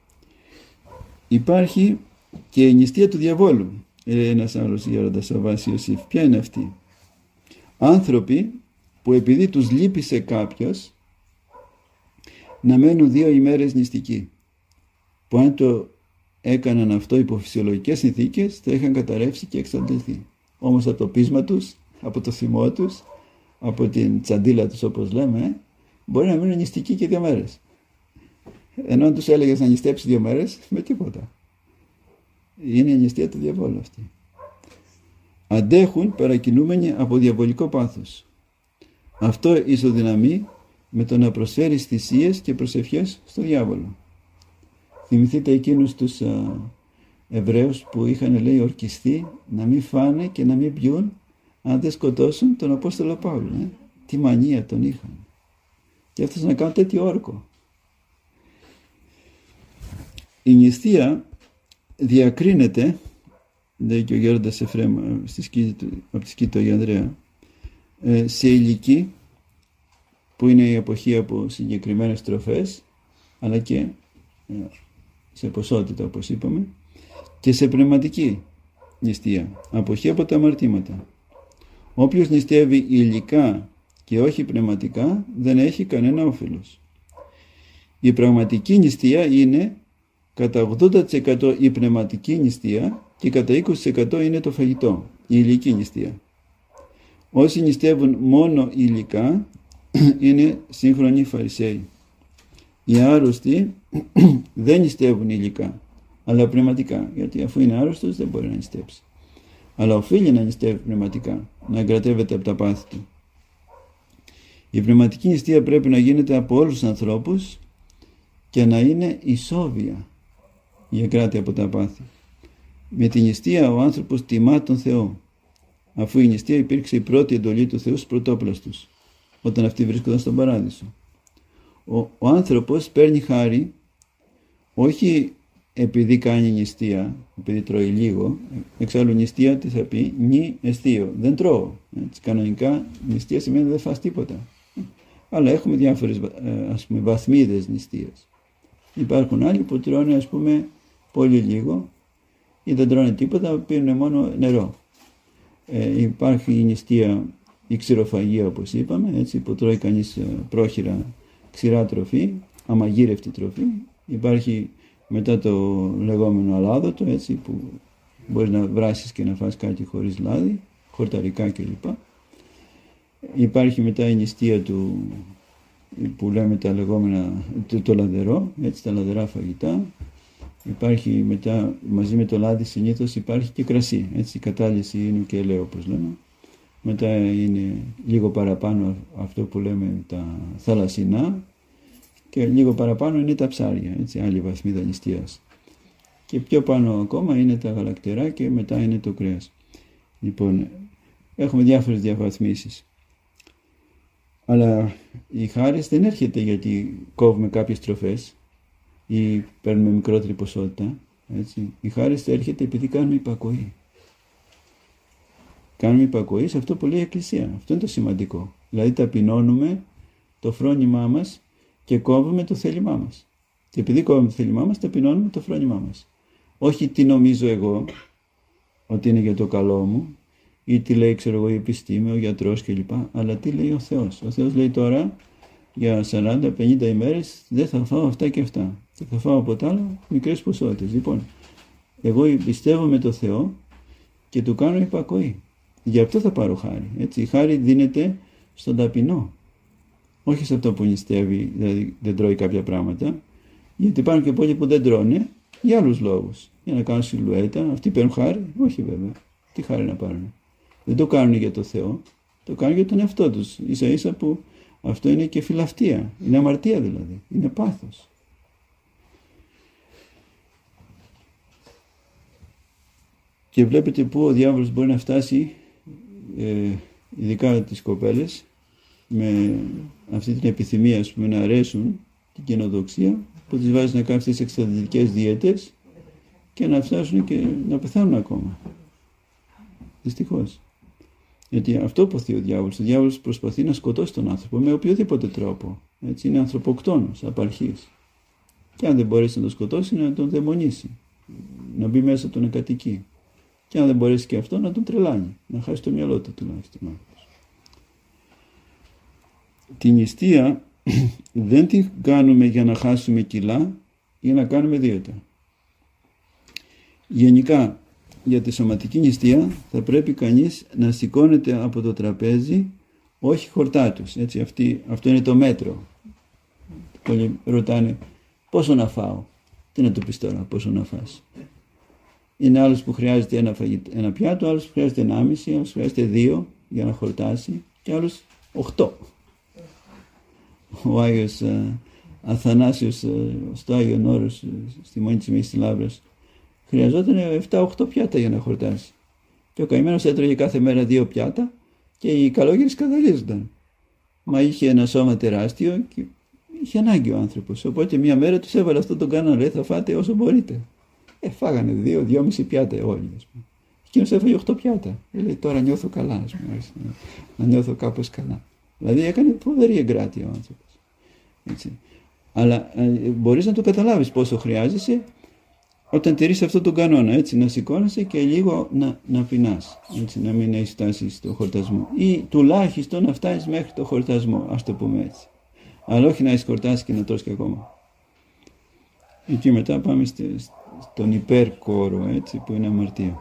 Υπάρχει και η νηστεία του διαβόλου. Ένας άλλος γέροντας, ο Βάσιος Ιωσήφ. Ποια είναι αυτή? Άνθρωποι που επειδή τους λύπησε κάποιος να μένουν δύο ημέρες νηστικοί, που αν το έκαναν αυτό υπό φυσιολογικές συνθήκες θα είχαν καταρρεύσει και εξαντληθεί. Όμως από το πείσμα τους, από το θυμό τους, από την τσαντίλα τους όπως λέμε, μπορεί να μείνουν νηστικοί και δύο μέρες. Ενώ αν τους έλεγες να νηστέψει δύο μέρες, με τίποτα. Είναι η νηστεία του διαβόλου αυτή. Αντέχουν παρακινούμενοι από διαβολικό πάθος. Αυτό ισοδυναμεί με το να προσφέρεις θυσίες και προσευχές στο διάβολο. Θυμηθείτε εκείνους τους α, Εβραίους που είχαν λέει ορκιστεί να μην φάνε και να μην πιούν αν δεν σκοτώσουν τον Απόστολο Παύλο. Ε? Τι μανία τον είχαν. Και αυτός να κάνουν τέτοιο όρκο. Η νηστεία διακρίνεται, λέει και ο γέροντας Εφραίμ από τη σκήτη του Αγίου Ανδρέα, σε ηλική που είναι η αποχή από συγκεκριμένες τροφές, αλλά και σε ποσότητα όπως είπαμε, και σε πνευματική νηστεία, αποχή από τα αμαρτήματα. Όποιος νηστεύει υλικά και όχι πνευματικά δεν έχει κανένα όφελος. Η πραγματική νηστεία είναι κατά ογδόντα τοις εκατό η πνευματική νηστεία και κατά είκοσι τοις εκατό είναι το φαγητό, η υλική νηστεία. Όσοι νηστεύουν μόνο υλικά είναι σύγχρονοι Φαρισαίοι. Οι άρρωστοι δεν νηστεύουν υλικά, αλλά πνευματικά, γιατί αφού είναι άρρωστος δεν μπορεί να νηστέψει. Αλλά οφείλει να νηστεύει πνευματικά, να εγκρατεύεται από τα πάθη του. Η πνευματική νηστεία πρέπει να γίνεται από όλους τους ανθρώπους και να είναι ισόβια η εγκράτεια από τα πάθη. Με τη νηστεία ο άνθρωπος τιμά τον Θεό, αφού η νηστεία υπήρξε η πρώτη εντολή του Θεού στους πρωτόπλαστους, όταν αυτοί βρίσκονταν στον παράδεισο. Ο, ο άνθρωπος παίρνει χάρη όχι επειδή κάνει νηστεία, επειδή τρώει λίγο. Εξάλλου νηστεία τι θα πει? Νη εστίο, δεν τρώω. Έτσι, κανονικά νηστεία σημαίνει δεν φας τίποτα. Αλλά έχουμε διάφορες ας πούμε βαθμίδες νηστείας. Υπάρχουν άλλοι που τρώνε ας πούμε πολύ λίγο ή δεν τρώνε τίποτα, πίνουν μόνο νερό. Ε, υπάρχει η νηστεία, η ξηροφαγία όπως είπαμε, έτσι, που τρώει κανείς πρόχειρα ξηρά τροφή, αμαγείρευτη τροφή. Υπάρχει μετά το λεγόμενο αλάδοτο, έτσι, που μπορείς να βράσεις και να φας κάτι χωρίς λάδι, χορταρικά κλπ. Υπάρχει μετά η νηστεία του, που λέμε τα λεγόμενα, το, το λαδερό, έτσι, τα λαδερά φαγητά. Υπάρχει μετά, μαζί με το λάδι συνήθως υπάρχει και κρασί, έτσι, η κατάλυση είναι και ελαίο όπως λέμε. Μετά είναι λίγο παραπάνω αυτό που λέμε τα θαλασσινά και λίγο παραπάνω είναι τα ψάρια, έτσι, άλλη βαθμίδα νηστείας. Και πιο πάνω ακόμα είναι τα γαλακτερά και μετά είναι το κρέας. Λοιπόν, έχουμε διάφορες διαβαθμίσεις. Αλλά η χάρις δεν έρχεται γιατί κόβουμε κάποιες τροφές ή παίρνουμε μικρότερη ποσότητα. Έτσι. Η χάρις έρχεται επειδή κάνουμε υπακοή. Κάνουμε υπακοή σε αυτό που λέει η Εκκλησία. Αυτό είναι το σημαντικό. Δηλαδή ταπεινώνουμε το φρόνημά μας και κόβουμε το θέλημά μας. Και επειδή κόβουμε το θέλημά μας, ταπεινώνουμε το φρόνημά μας. Όχι τι νομίζω εγώ ότι είναι για το καλό μου ή τι λέει ξέρω εγώ η επιστήμη, ο γιατρός κλπ. Αλλά τι λέει ο Θεός. Ο Θεός λέει τώρα για σαράντα με πενήντα ημέρες δεν θα φάω αυτά και αυτά. Και θα φάω από τα άλλα μικρές ποσότητες. Λοιπόν, εγώ πιστεύω με το Θεό και του κάνω υπακοή. Γι' αυτό θα πάρω χάρη. Έτσι. Η χάρη δίνεται στον ταπεινό. Όχι σε αυτό που νηστεύει, δηλαδή δεν τρώει κάποια πράγματα. Γιατί υπάρχουν και πολλοί που δεν τρώνε για άλλους λόγους. Για να κάνουν σιλουέτα. Αυτοί παίρνουν χάρη. Όχι βέβαια. Τι χάρη να πάρουν. Δεν το κάνουν για το Θεό. Το κάνουν για τον εαυτό τους. Ίσα ίσα που αυτό είναι και φιλαυτία. Είναι αμαρτία δηλαδή. Είναι πάθος. Και βλέπετε που ο διάβολος μπορεί να φτάσει, ε, ειδικά τις κοπέλες, με αυτή την επιθυμία ας πούμε, να αρέσουν την κοινοδοξία, που τις βάζει να κάνουν αυτές τις εξαντλητικές δίαιτες και να φτάσουν και να πεθάνουν ακόμα. Δυστυχώς. Γιατί αυτό που οθεί ο διάβολος. Ο διάβολος προσπαθεί να σκοτώσει τον άνθρωπο με οποιοδήποτε τρόπο. Έτσι, είναι ανθρωποκτόνος, απαρχής. Και αν δεν μπορέσει να τον σκοτώσει, να τον δαιμονίσει. Να μπει μέσα του να κατοικεί. Και αν δεν μπορέσει και αυτό, να τον τρελάνει. Να χάσει το μυαλό του τουλάχιστον. Την νηστεία δεν την κάνουμε για να χάσουμε κιλά ή να κάνουμε δίαιτα. Γενικά, για τη σωματική νηστεία θα πρέπει κανείς να σηκώνεται από το τραπέζι, όχι χορτάτους. Έτσι, αυτή, αυτό είναι το μέτρο. Πολλοί ρωτάνε πόσο να φάω. Τι να του πεις τώρα, πόσο να φας. Είναι άλλος που χρειάζεται ένα, φαγητ, ένα πιάτο, άλλος που χρειάζεται ενάμιση, άλλος χρειάζεται δύο για να χορτάσει και άλλος οχτώ. Ο Άγιος α, Αθανάσιος α, στο Άγιον Όρος, στη Μονή της Μεγίστης Λαύρας, χρειαζόταν επτά οχτώ πιάτα για να χορτάσει. Και ο καημένος έτρωγε κάθε μέρα δύο πιάτα και οι καλόγεροι σκανδαλίζονταν. Μα είχε ένα σώμα τεράστιο και είχε ανάγκη ο άνθρωπος. Οπότε μια μέρα τους έβαλε αυτό τον κανόνα, λέει θα φάτε όσο μπορείτε. Ε, φάγανε δύο, δυόμιση πιάτα όλοι. Εκείνος έφαγε οχτώ πιάτα. Λέει τώρα νιώθω καλά, ας πούμε, να, να νιώθω κάπως καλά. Δηλαδή έκανε φοβερή εγκράτεια ο άνθρωπος. Έτσι. Αλλά ε, μπορείς να το καταλάβεις πόσο χρειάζεσαι όταν τηρείς αυτόν τον κανόνα, έτσι, να σηκώνεσαι και λίγο να, να πεινάς, έτσι, να μην έχεις φτάσει στο χορτασμό. Ή τουλάχιστον να φτάσεις μέχρι το χορτασμό, ας το πούμε έτσι. Αλλά όχι να έχεις χορτάσει και να τρως και ακόμα. Εκεί μετά πάμε στη, στον υπερκόρο, έτσι, που είναι αμαρτία.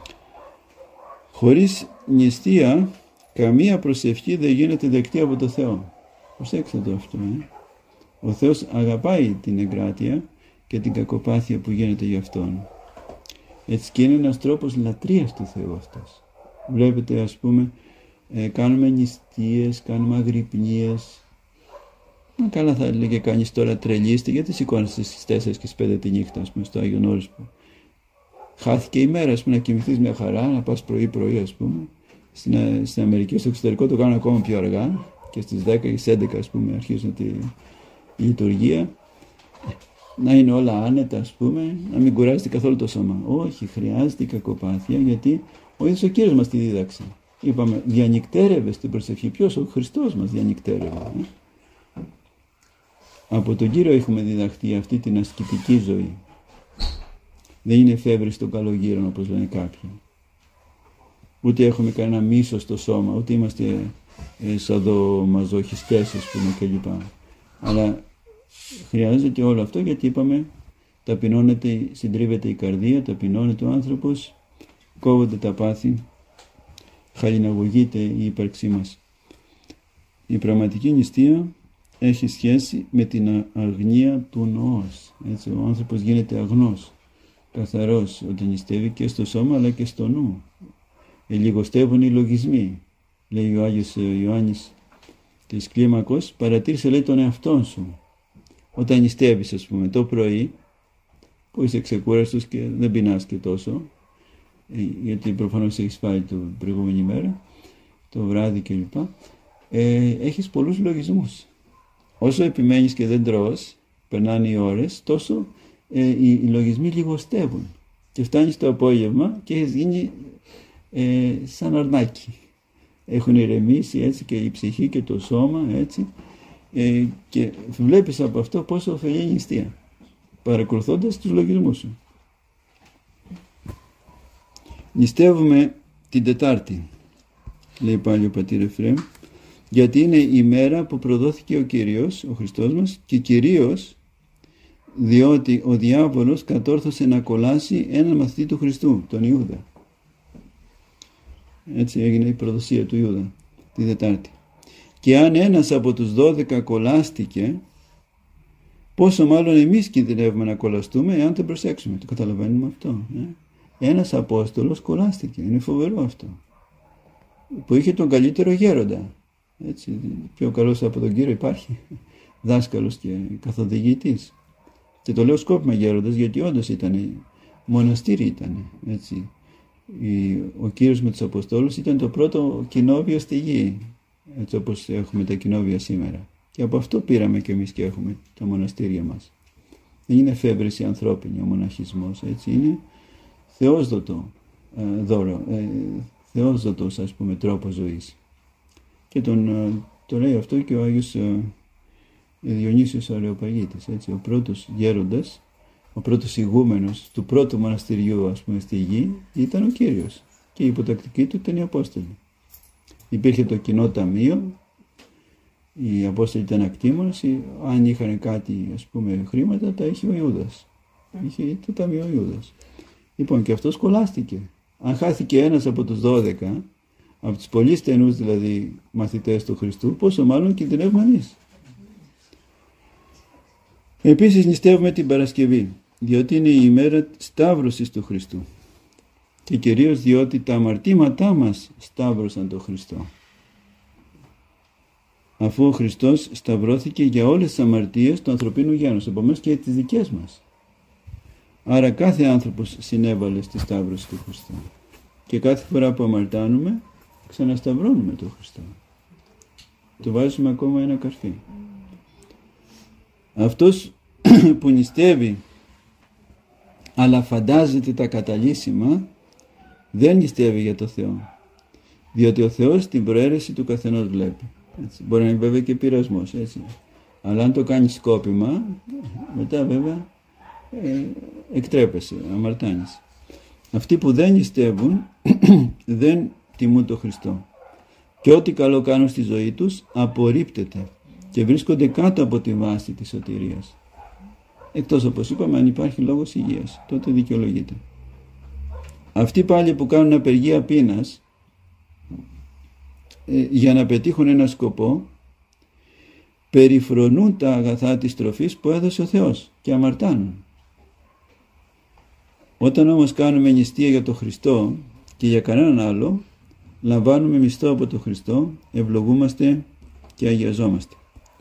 Χωρίς νηστεία, καμία προσευχή δεν γίνεται δεκτή από το Θεό. Προσέξτε το αυτό, ε. Ο Θεός αγαπάει την εγκράτεια και την κακοπάθεια που γίνεται για Αυτόν. Έτσι και είναι ένας τρόπος λατρείας του Θεού αυτός. Βλέπετε ας πούμε, ε, κάνουμε νηστείες, κάνουμε αγρυπνίες. Μα καλά θα έλεγε κανείς τώρα τρελίστε, γιατί σηκώνεστε στις τέσσερις και στις πέντε τη νύχτα, ας πούμε, στο Άγιον Όρος που χάθηκε η μέρα, ας πούμε, να κοιμηθείς μια χαρά, να πας πρωί-πρωί, ας πούμε. Στην, στην Αμερική, στο εξωτερικό το κάνουν ακόμα πιο αργά και στις δέκα και στις έντεκα, ας πούμε, αρχίζουν τη, η λειτουργία, να είναι όλα άνετα, ας πούμε, να μην κουράζεται καθόλου το σώμα. Όχι, χρειάζεται η κακοπάθεια, γιατί ο ίδιος ο Κύριος μας τη δίδαξε. Είπαμε, διανυκτέρευε στην προσευχή. Ποιος? Ο Χριστός μας διανυκτέρευε. Ε? Από τον Κύριο έχουμε διδαχθεί αυτή την ασκητική ζωή. Δεν είναι εφεύρεση των καλογύρων, όπως λένε κάποιοι. Ούτε έχουμε κανένα μίσος στο σώμα, ούτε είμαστε ε, σαδομαζοχιστές, ας πούμε, κλπ. Αλλά χρειάζεται όλο αυτό, γιατί είπαμε, ταπεινώνεται, συντρίβεται η καρδία, ταπεινώνεται ο άνθρωπος, κόβονται τα πάθη, χαλιναγωγείται η ύπαρξή μας. Η πραγματική νηστεία έχει σχέση με την αγνία του νοός. Έτσι, ο άνθρωπος γίνεται αγνός, καθαρός όταν νηστεύει, και στο σώμα αλλά και στο νου. Ελιγοστεύουν οι λογισμοί. Λέει ο Άγιος Ιωάννης της Κλίμακος, παρατήρησε, λέει, τον εαυτόν σου. Όταν νηστεύεις, ας πούμε, το πρωί, που είσαι ξεκούραστος και δεν πεινάς και τόσο, γιατί προφανώς έχεις φάει την προηγούμενη μέρα, το βράδυ κλπ. Ε, έχεις πολλούς λογισμούς. Όσο επιμένεις και δεν τρως, περνάνε οι ώρες, τόσο ε, οι, οι λογισμοί λιγοστεύουν. Και φτάνεις το απόγευμα και έχεις γίνει ε, σαν αρνάκι. Έχουν ηρεμήσει, έτσι, και η ψυχή και το σώμα, έτσι, ε, και βλέπεις από αυτό πόσο ωφελεί η νηστεία, παρακολουθώντας τους λογισμούς σου. Νηστεύουμε την Τετάρτη, λέει πάλι ο πατήρ Εφραίμ, γιατί είναι η μέρα που προδόθηκε ο Κύριος, ο Χριστός μας, και κυρίως διότι ο διάβολος κατόρθωσε να κολλάσει έναν μαθητή του Χριστού, τον Ιούδα. Έτσι έγινε η προδοσία του Ιούδα τη Τετάρτη. Και αν ένας από τους δώδεκα κολλάστηκε, πόσο μάλλον εμείς κινδυνεύουμε να κολλαστούμε εάν δεν προσέξουμε. Το καταλαβαίνουμε αυτό. Ε? Ένας Απόστολος κολλάστηκε. Είναι φοβερό αυτό. Που είχε τον καλύτερο γέροντα. Έτσι, πιο καλός από τον Κύριο υπάρχει. Δάσκαλος και καθοδηγητής. Και το λέω σκόπιμα γέροντας, γιατί όντως ήταν μοναστήρι ήταν. Έτσι. Ο Κύριος με τους Αποστόλους ήταν το πρώτο κοινόβιο στη γη. Έτσι όπως έχουμε τα κοινόβια σήμερα. Και από αυτό πήραμε και εμείς και έχουμε τα μοναστήρια μας. Δεν είναι εφεύρεση ανθρώπινη ο μοναχισμός. Έτσι είναι θεόσδοτο ε, δώρο, ε, θεόσδοτος, ας πούμε, τρόπο ζωής. Και τον, ε, το λέει αυτό και ο Άγιος ε, Διονύσιος Αρεοπαγίτης, έτσι, ο πρώτος γέροντας, ο πρώτος ηγούμενος του πρώτου μοναστηριού, ας πούμε, στη γη, ήταν ο Κύριος. Και η υποτακτική του ήταν οι Απόστολοι. Υπήρχε το κοινό ταμείο, οι Απόστολοι ήταν ακτήμονες, αν είχαν κάτι, ας πούμε, χρήματα, τα είχε ο Ιούδας. Είχε το ταμείο ο Ιούδας. Λοιπόν, και αυτός κολλάστηκε. Αν χάθηκε ένας από τους δώδεκα, από τους πολύ στενούς δηλαδή μαθητές του Χριστού, πόσο μάλλον κινδυνεύουμε εμείς. Επίσης νηστεύουμε την Παρασκευή, διότι είναι η ημέρα σταύρωσης του Χριστού. Και κυρίως διότι τα αμαρτήματά μας σταύρωσαν τον Χριστό. Αφού ο Χριστός σταυρώθηκε για όλες τις αμαρτίες του ανθρωπίνου γένους, επομένως και τις δικές μας. Άρα κάθε άνθρωπος συνέβαλε στη σταύρωση του Χριστού. Και κάθε φορά που αμαρτάνουμε, ξανασταυρώνουμε τον Χριστό. Το βάζουμε ακόμα ένα καρφί. Αυτός που νηστεύει αλλά φαντάζεται τα καταλύσιμα, δεν νηστεύει για το Θεό. Διότι ο Θεός την προαίρεση του καθενός βλέπει. Έτσι. Μπορεί να είναι βέβαια και πειρασμός, έτσι. Αλλά αν το κάνεις σκόπιμα, μετά βέβαια ε, εκτρέπεσαι, αμαρτάνεις. Αυτοί που δεν νηστεύουν δεν τιμούν τον Χριστό. Και ό,τι καλό κάνουν στη ζωή τους απορρίπτεται και βρίσκονται κάτω από τη βάση της σωτηρίας. Εκτός, όπως είπαμε, αν υπάρχει λόγος υγείας, τότε δικαιολογείται. Αυτοί πάλι που κάνουν απεργία πείνας ε, για να πετύχουν ένα σκοπό, περιφρονούν τα αγαθά της τροφής που έδωσε ο Θεός και αμαρτάνουν. Όταν όμως κάνουμε νηστεία για τον Χριστό και για κανέναν άλλο, λαμβάνουμε μισθό από τον Χριστό, ευλογούμαστε και αγιαζόμαστε.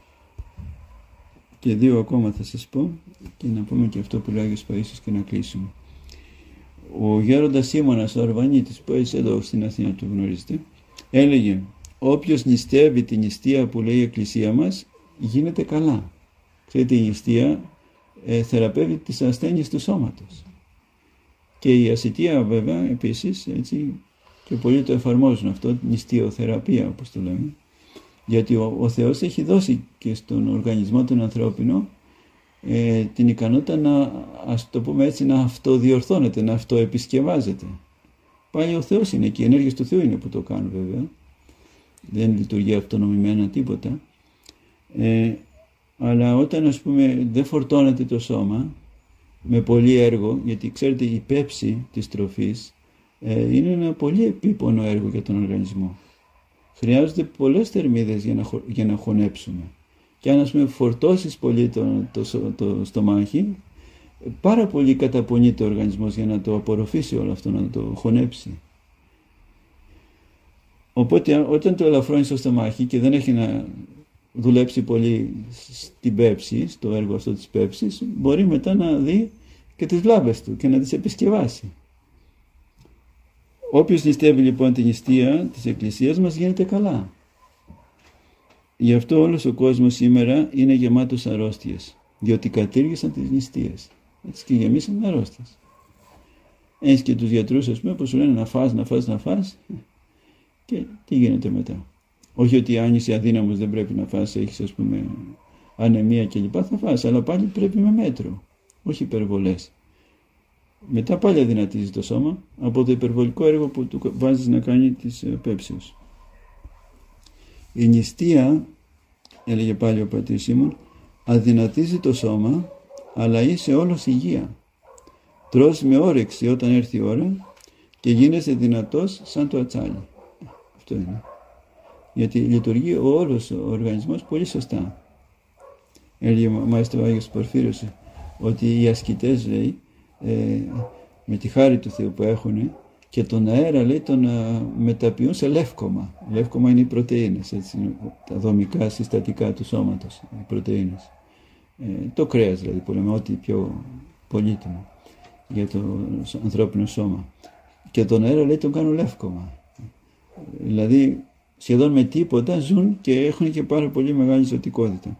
Και δύο ακόμα θα σας πω και να πούμε και αυτό που λέει ο Άγιος Παΐσιος και να κλείσουμε. Ο γέροντας Σίμωνας, ο Αρβανίτης, που έζησε εδώ στην Αθήνα, το γνωρίζετε, έλεγε: όποιος νηστεύει την νηστεία που λέει η Εκκλησία μας, γίνεται καλά. Ξέρετε, η νηστεία ε, θεραπεύει τις ασθένειες του σώματος. Και η ασιτεία βέβαια επίσης, έτσι, και πολλοί το εφαρμόζουν αυτό, νηστειοθεραπεία όπως το λέμε, γιατί ο, ο Θεός έχει δώσει και στον οργανισμό τον ανθρώπινο ε, την ικανότητα να, ας το πούμε έτσι, να αυτοδιορθώνεται, να αυτοεπισκευάζεται. Πάλι ο Θεός είναι και οι ενέργειες του Θεού είναι που το κάνουν βέβαια. Δεν λειτουργεί αυτονομημένα τίποτα. Ε, αλλά όταν ας πούμε δεν φορτώνεται το σώμα με πολύ έργο, γιατί ξέρετε η πέψη της τροφής ε, είναι ένα πολύ επίπονο έργο για τον οργανισμό. Χρειάζονται πολλές θερμίδες για να, για να χωνέψουμε. Και αν ας πούμε φορτώσεις πολύ το, το, το στομάχι, πάρα πολύ καταπονείται ο οργανισμός για να το απορροφήσει όλο αυτό, να το χωνέψει. Οπότε όταν το ελαφρώνει στο στομάχι και δεν έχει να δουλέψει πολύ στην πέψη, στο έργο αυτό της πέψης, μπορεί μετά να δει και τις βλάβες του και να τις επισκευάσει. Όποιος νηστεύει λοιπόν την νηστεία της Εκκλησίας μας γίνεται καλά. Γι' αυτό όλος ο κόσμος σήμερα είναι γεμάτος αρρώστιες, διότι κατήργησαν τις νηστείες. Έτσι και γεμίσαν με αρρώστιες. Έχεις και τους γιατρούς, ας πούμε, που σου λένε να φας, να φας, να φας. Και τι γίνεται μετά? Όχι ότι αν είσαι αδύναμος δεν πρέπει να φας, έχεις ας πούμε ανεμία κλπ. Θα φας, αλλά πάλι πρέπει με μέτρο, όχι υπερβολές. Μετά πάλι αδυνατίζει το σώμα από το υπερβολικό έργο που του βάζεις να κάνει της πέψεως. Η νηστεία, έλεγε πάλι ο πατήρ Σίμων, αδυνατίζει το σώμα, αλλά είσαι όλος υγεία. Τρως με όρεξη όταν έρθει η ώρα και γίνεσαι δυνατός σαν το ατσάλι. Αυτό είναι. Γιατί λειτουργεί ο όλος ο οργανισμός πολύ σωστά. Έλεγε μάλιστα ο Άγιος Πορφύριος ότι οι ασκητές, λέει, ε, με τη χάρη του Θεού που έχουν και τον αέρα, λέει, τον α, μεταποιούν σε λεύκομα. Λεύκομα είναι οι πρωτεΐνες, έτσι, τα δομικά συστατικά του σώματος, οι πρωτεΐνες. Ε, το κρέας δηλαδή που λέμε, ό,τι πιο πολύτιμο για το ανθρώπινο σώμα. Και τον αέρα, λέει, τον κάνουν λεύκομα. Δηλαδή σχεδόν με τίποτα ζουν και έχουν και πάρα πολύ μεγάλη ζωτικότητα.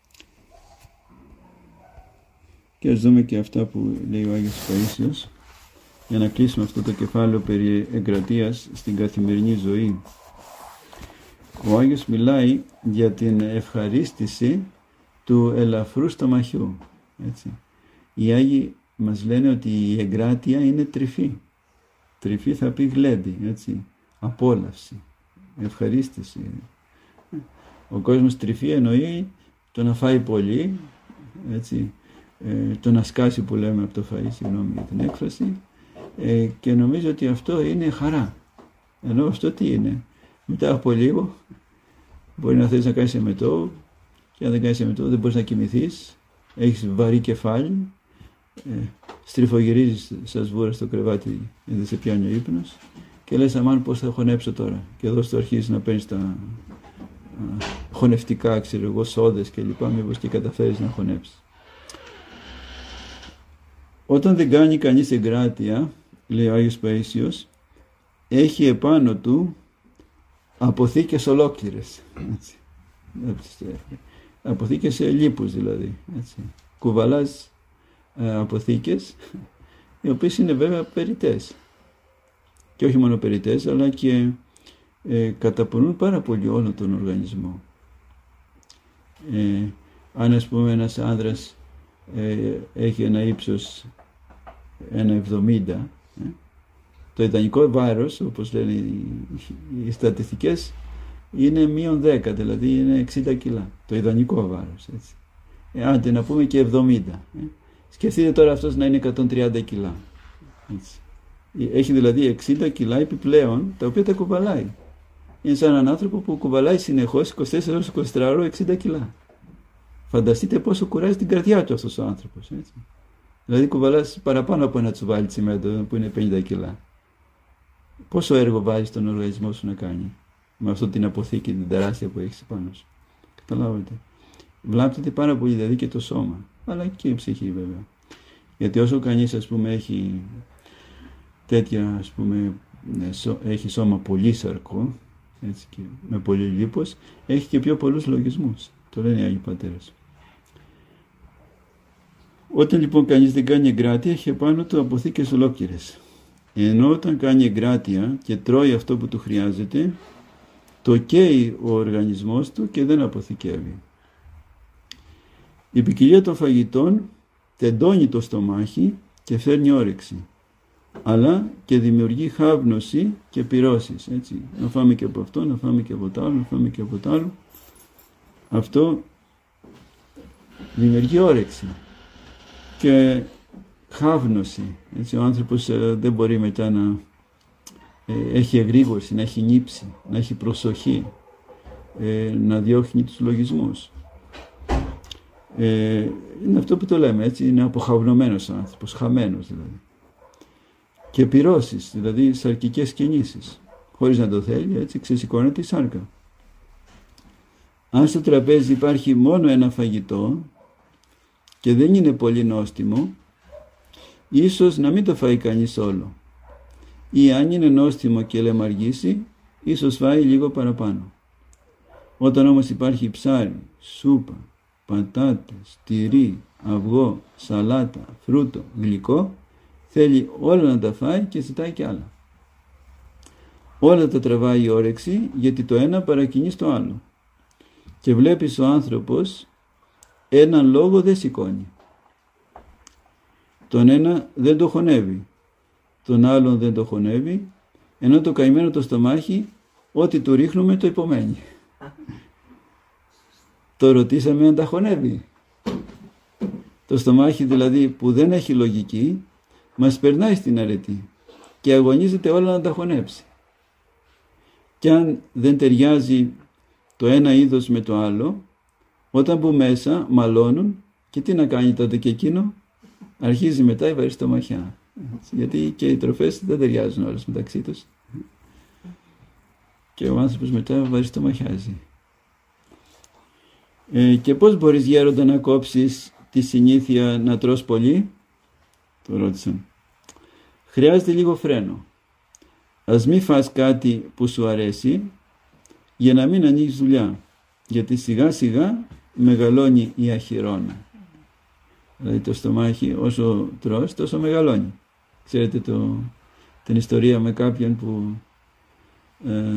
Και ας δούμε και αυτά που λέει ο Άγιος Παΐσιος για να κλείσουμε αυτό το κεφάλαιο περί εγκρατείας στην καθημερινή ζωή. Ο Άγιος μιλάει για την ευχαρίστηση του ελαφρού στομαχιού. Έτσι. Οι Άγιοι μας λένε ότι η εγκράτεια είναι τρυφή. Τρυφή θα πει γλέντι, έτσι. Απόλαυση, ευχαρίστηση. Ο κόσμος τρυφή εννοεί το να φάει πολύ, έτσι, ε, το να σκάσει που λέμε από το φαΐ, συγγνώμη για την έκφραση, ε, και νομίζω ότι αυτό είναι χαρά. Ενώ αυτό τι είναι? Μετά από λίγο μπορεί να θες να κάνεις εμετό και αν δεν κάνεις εμετό δεν μπορείς να κοιμηθείς, έχεις βαρύ κεφάλι, ε, στριφογυρίζεις σαν σβούρα στο κρεβάτι, δεν σε πιάνει ο ύπνος και λες αμάν πώς θα χωνέψω τώρα, και εδώ στο αρχίζεις να παίρνεις τα α, χωνευτικά, ξέρω εγώ, σόδες και λοιπά, μήπως και καταφέρεις να χωνέψεις. Όταν δεν κάνει κανείς εγκράτεια, λέει ο Άγιος Παΐσιος, έχει επάνω του αποθήκες ολόκληρες, έτσι. Αποθήκες λίπους δηλαδή, έτσι. Κουβαλάς ε, αποθήκες οι οποίες είναι βέβαια περιττές και όχι μόνο περιττές αλλά και ε, καταπονούν πάρα πολύ όλο τον οργανισμό. Ε, αν ας πούμε ένας άνδρας ε, έχει ένα ύψος ένα εβδομήντα, ε, το ιδανικό βάρος, όπως λένε οι, οι στατιστικές, είναι μείον δέκα, δηλαδή είναι εξήντα κιλά. Το ιδανικό βάρος, έτσι. Ε, άντε να πούμε και εβδομήντα. Ε. Σκεφτείτε τώρα αυτός να είναι εκατόν τριάντα κιλά. Έτσι. Έχει δηλαδή εξήντα κιλά επιπλέον, τα οποία τα κουβαλάει. Είναι σαν έναν άνθρωπο που κουβαλάει συνεχώς είκοσι τέσσερις ώρες είκοσι τέσσερις ώρες εξήντα κιλά. Φανταστείτε πόσο κουράζει την καρδιά του αυτός ο άνθρωπος. Έτσι. Δηλαδή κουβαλάς παραπάνω από ένα τσουβάλι τσιμέντο που είναι πενήντα κιλά. Πόσο έργο βάζει στον οργανισμό σου να κάνει με αυτή την αποθήκη, την τεράστια που έχεις πάνω σου. Καταλάβετε. Βλάπτεται πάρα πολύ δηλαδή και το σώμα, αλλά και η ψυχή βέβαια. Γιατί όσο κανείς ας πούμε έχει τέτοια ας πούμε, έχει σώμα πολύ σαρκό, έτσι, και με πολύ λίπος, έχει και πιο πολλούς λογισμούς. Το λένε οι Άγιοι Πατέρες. Όταν λοιπόν κανείς δεν κάνει εγκράτεια, έχει επάνω του αποθήκες ολόκληρες. Ενώ όταν κάνει εγκράτεια και τρώει αυτό που του χρειάζεται, το καίει ο οργανισμός του και δεν αποθηκεύει. Η ποικιλία των φαγητών τεντώνει το στομάχι και φέρνει όρεξη, αλλά και δημιουργεί χάβνωση και πυρώσεις, έτσι. Να φάμε και από αυτό, να φάμε και από το άλλο, να φάμε και από το άλλο. Αυτό δημιουργεί όρεξη και χάβνωση, έτσι. Ο άνθρωπος ε, δεν μπορεί μετά να ε, έχει εγρήγορση, να έχει νύψη, να έχει προσοχή, ε, να διώχνει τους λογισμούς. Ε, είναι αυτό που το λέμε, έτσι. Είναι αποχαυνωμένος ο άνθρωπος, χαμένος δηλαδή. Και πυρώσεις, δηλαδή σαρκικές κινήσεις, χωρίς να το θέλει, έτσι ξεσηκώνεται η σάρκα. Αν στο τραπέζι υπάρχει μόνο ένα φαγητό και δεν είναι πολύ νόστιμο, ίσως να μην το φάει κανείς όλο. Ή αν είναι νόστιμο και λεμαργήσει, ίσως φάει λίγο παραπάνω. Όταν όμως υπάρχει ψάρι, σούπα, πατάτες, τυρί, αυγό, σαλάτα, φρούτο, γλυκό, θέλει όλα να τα φάει και ζητάει κι άλλα. Όλα τα τραβάει η όρεξη, γιατί το ένα παρακινεί στο άλλο. Και βλέπεις ο άνθρωπος έναν λόγο δεν σηκώνει. Τον ένα δεν το χωνεύει, τον άλλον δεν το χωνεύει, ενώ το καημένο το στομάχι ό,τι του ρίχνουμε το υπομένει. Το ρωτήσαμε αν τα χωνεύει. Το στομάχι δηλαδή που δεν έχει λογική μας περνάει στην αρετή και αγωνίζεται όλα να τα χωνέψει. Και αν δεν ταιριάζει το ένα είδος με το άλλο, όταν που μέσα μαλώνουν και τι να κάνει τότε και εκείνο, αρχίζει μετά η βαρύ στομαχιά. Γιατί και οι τροφές δεν ταιριάζουν όλες μεταξύ τους. Και ο άνθρωπος μετά βαρύ στομαχιάζει. Ε, και πώς μπορείς γέροντα να κόψεις τη συνήθεια να τρως πολύ? Το ρώτησαν. Χρειάζεται λίγο φρένο. Ας μη φας κάτι που σου αρέσει για να μην ανοίξεις δουλειά. Γιατί σιγά σιγά μεγαλώνει η αχυρώνα. Δηλαδή το στομάχι όσο τρως τόσο μεγαλώνει. Ξέρετε το, την ιστορία με κάποιον που ε,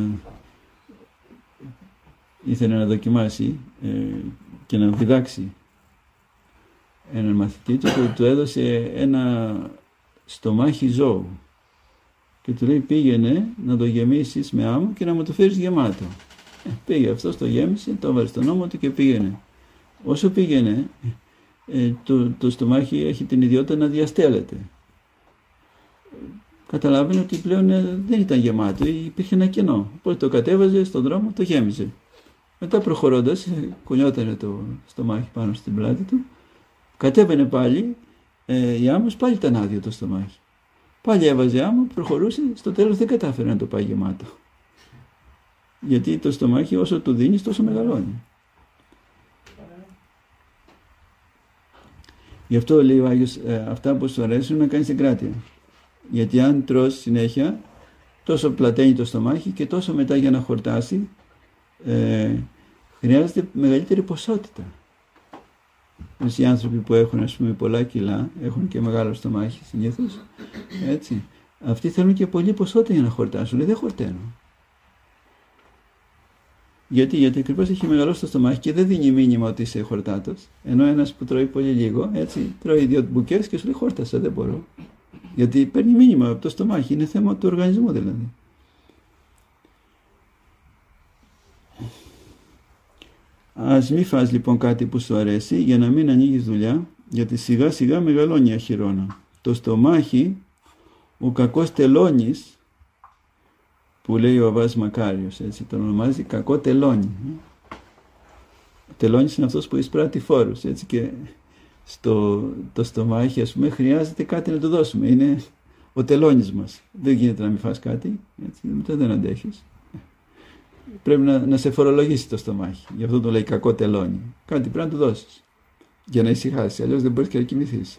ήθελε να δοκιμάσει ε, και να διδάξει έναν μαθητή του που του έδωσε ένα στομάχι ζώου και του λέει πήγαινε να το γεμίσεις με άμμο και να μου το φέρεις γεμάτο. Ε, πήγε αυτός, το γέμισε, το έβαλε στον ώμο του και πήγαινε. Όσο πήγαινε ε, το, το στομάχι έχει την ιδιότητα να διαστέλλεται. Καταλάβαινε ότι πλέον ε, δεν ήταν γεμάτο, υπήρχε ένα κενό. Οπότε το κατέβαζε στον δρόμο, το γέμιζε. Μετά προχωρώντας, κουνιότανε το στομάχι πάνω στην πλάτη του, κατέβαινε πάλι, ε, η άμμος πάλι ήταν άδειο το στομάχι. Πάλι έβαζε άμμο, προχωρούσε, στο τέλος δεν κατάφερε να το πάει γεμάτο. Γιατί το στομάχι όσο του δίνεις τόσο μεγαλώνει. Γι' αυτό λέει ο Άγιος, ε, αυτά που σου αρέσουν να κάνεις εγκράτεια. Γιατί αν τρως συνέχεια, τόσο πλαταίνει το στομάχι και τόσο μετά για να χορτάσει, ε, χρειάζεται μεγαλύτερη ποσότητα. Οι άνθρωποι που έχουν ας πούμε πολλά κιλά, έχουν και μεγάλο στομάχι συνήθως, έτσι, αυτοί θέλουν και πολύ ποσότητα για να χορτάσουν. Λέει δεν χορταίνω. Γιατί, γιατί ακριβώς έχει μεγαλώσει το στομάχι και δεν δίνει μήνυμα ότι είσαι χορτάτος. Ενώ ένας που τρώει πολύ λίγο, έτσι, τρώει δύο μπουκές και σου λέει χόρτασα, δεν μπορώ. Γιατί παίρνει μήνυμα από το στομάχι, είναι θέμα του οργανισμού δηλαδή. Ας μη φας λοιπόν κάτι που σου αρέσει για να μην ανοίγεις δουλειά, γιατί σιγά σιγά μεγαλώνει η αχυρώνα. Το στομάχι, ο κακός τελώνης, που λέει ο Αββάς Μακάριος, έτσι τον ονομάζει κακό τελώνη. Ο τελώνης είναι αυτός που εισπράττει φόρους, έτσι, και στο το στομάχι ας πούμε χρειάζεται κάτι να του δώσουμε. Είναι ο τελώνης μας. Δεν γίνεται να μην φας κάτι, έτσι, μετά δεν αντέχεις. Πρέπει να, να σε φορολογήσει το στομάχι. Γι' αυτό το λέει κακό τελώνη. Κάτι πρέπει να του δώσεις για να ησυχάσει, αλλιώς δεν μπορείς και να κοιμηθείς.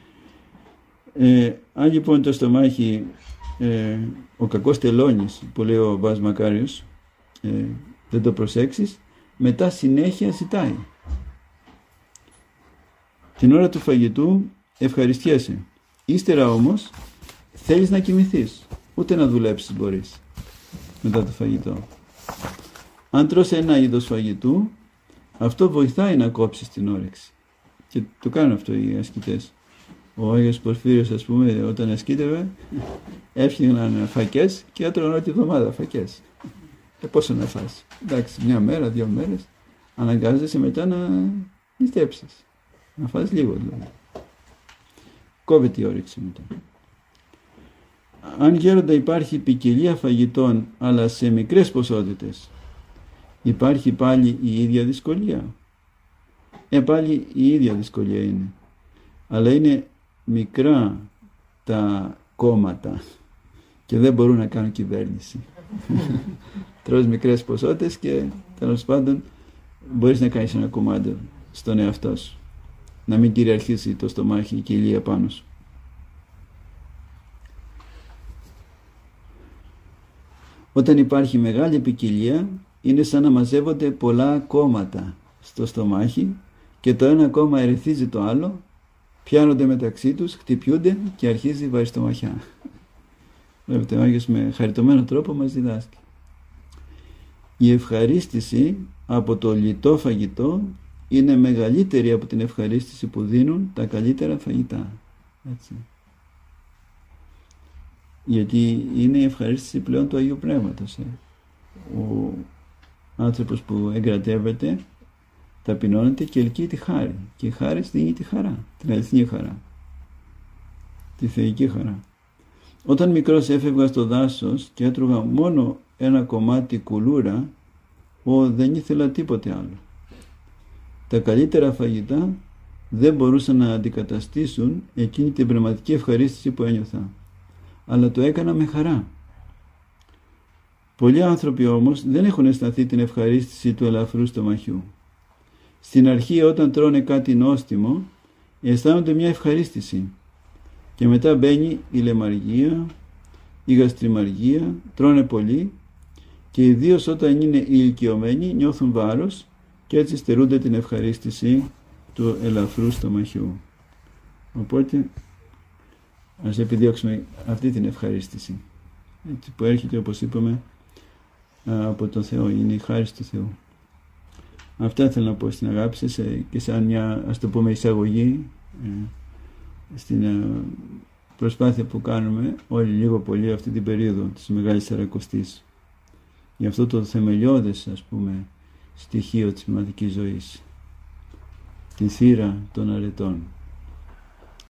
Ε, αν λοιπόν το στομάχι, ε, ο κακός τελώνης που λέει ο Αββάς Μακάριος, ε, δεν το προσέξεις, μετά συνέχεια ζητάει. Την ώρα του φαγητού ευχαριστιέσαι. Ύστερα όμως θέλεις να κοιμηθείς. Ούτε να δουλέψεις μπορείς μετά το φαγητό. Αν τρως ένα είδος φαγητού, αυτό βοηθάει να κόψεις την όρεξη. Και το κάνουν αυτό οι ασκητές. Ο Άγιος Πορφύριος, ας πούμε, όταν ασκήτευε, έφτιαχναν φακές και έτρωγαν όλη τη εβδομάδα φακές. Και πόσο να φας. Εντάξει, μια μέρα, δύο μέρες, αναγκάζεσαι μετά να νηστέψεις. Να φας λίγο δηλαδή. Κόβεται η όρεξη μετά. Αν γέροντα υπάρχει ποικιλία φαγητών, αλλά σε μικρές ποσότητες, υπάρχει πάλι η ίδια δυσκολία. Ε, πάλι η ίδια δυσκολία είναι. Αλλά είναι μικρά τα κόμματα και δεν μπορούν να κάνουν κυβέρνηση. Τρως μικρές ποσότητες και τέλος πάντων μπορείς να κάνεις ένα κομμάτι στον εαυτό σου. Να μην κυριαρχήσει το στομάχι, η κοιλία πάνω σου. Όταν υπάρχει μεγάλη ποικιλία, είναι σαν να μαζεύονται πολλά κόμματα στο στομάχι και το ένα κόμμα ερεθίζει το άλλο, πιάνονται μεταξύ τους, χτυπιούνται και αρχίζει η βαριστομαχιά. Βλέπετε, ο Άγιος με χαριτωμένο τρόπο μας διδάσκει. Η ευχαρίστηση από το λιτό φαγητό είναι μεγαλύτερη από την ευχαρίστηση που δίνουν τα καλύτερα φαγητά. Έτσι. Γιατί είναι η ευχαρίστηση πλέον του Αγίου Πνεύματος. Ε. Ο άνθρωπος που εγκρατεύεται ταπεινώνεται και ελκύει τη χάρη. Και η χάρη δίνει τη χαρά, την αληθινή χαρά, τη θεϊκή χαρά. Όταν μικρός έφευγα στο δάσος και έτρωγα μόνο ένα κομμάτι κουλούρα, ο, δεν ήθελα τίποτε άλλο. Τα καλύτερα φαγητά δεν μπορούσαν να αντικαταστήσουν εκείνη την πνευματική ευχαρίστηση που ένιωθα, αλλά το έκανα με χαρά. Πολλοί άνθρωποι όμως δεν έχουν αισθανθεί την ευχαρίστηση του ελαφρού στομαχιού. Στην αρχή, όταν τρώνε κάτι νόστιμο, αισθάνονται μια ευχαρίστηση και μετά μπαίνει η λαιμαργία, η γαστριμαργία, τρώνε πολύ και ιδίως όταν είναι ηλικιωμένοι νιώθουν βάρος και έτσι στερούνται την ευχαρίστηση του ελαφρού στομαχιού. Οπότε ας επιδιώξουμε αυτή την ευχαρίστηση, έτσι, που έρχεται, όπως είπαμε, από τον Θεό, είναι η χάρις του Θεού. Αυτά θέλω να πω στην αγάπη σας και σαν μια, ας το πούμε, εισαγωγή στην προσπάθεια που κάνουμε όλοι λίγο πολύ αυτή την περίοδο της Μεγάλης Σαρακοστής, για αυτό το θεμελιώδες, ας πούμε, στοιχείο της πνευματικής ζωής, τη θύρα των αρετών.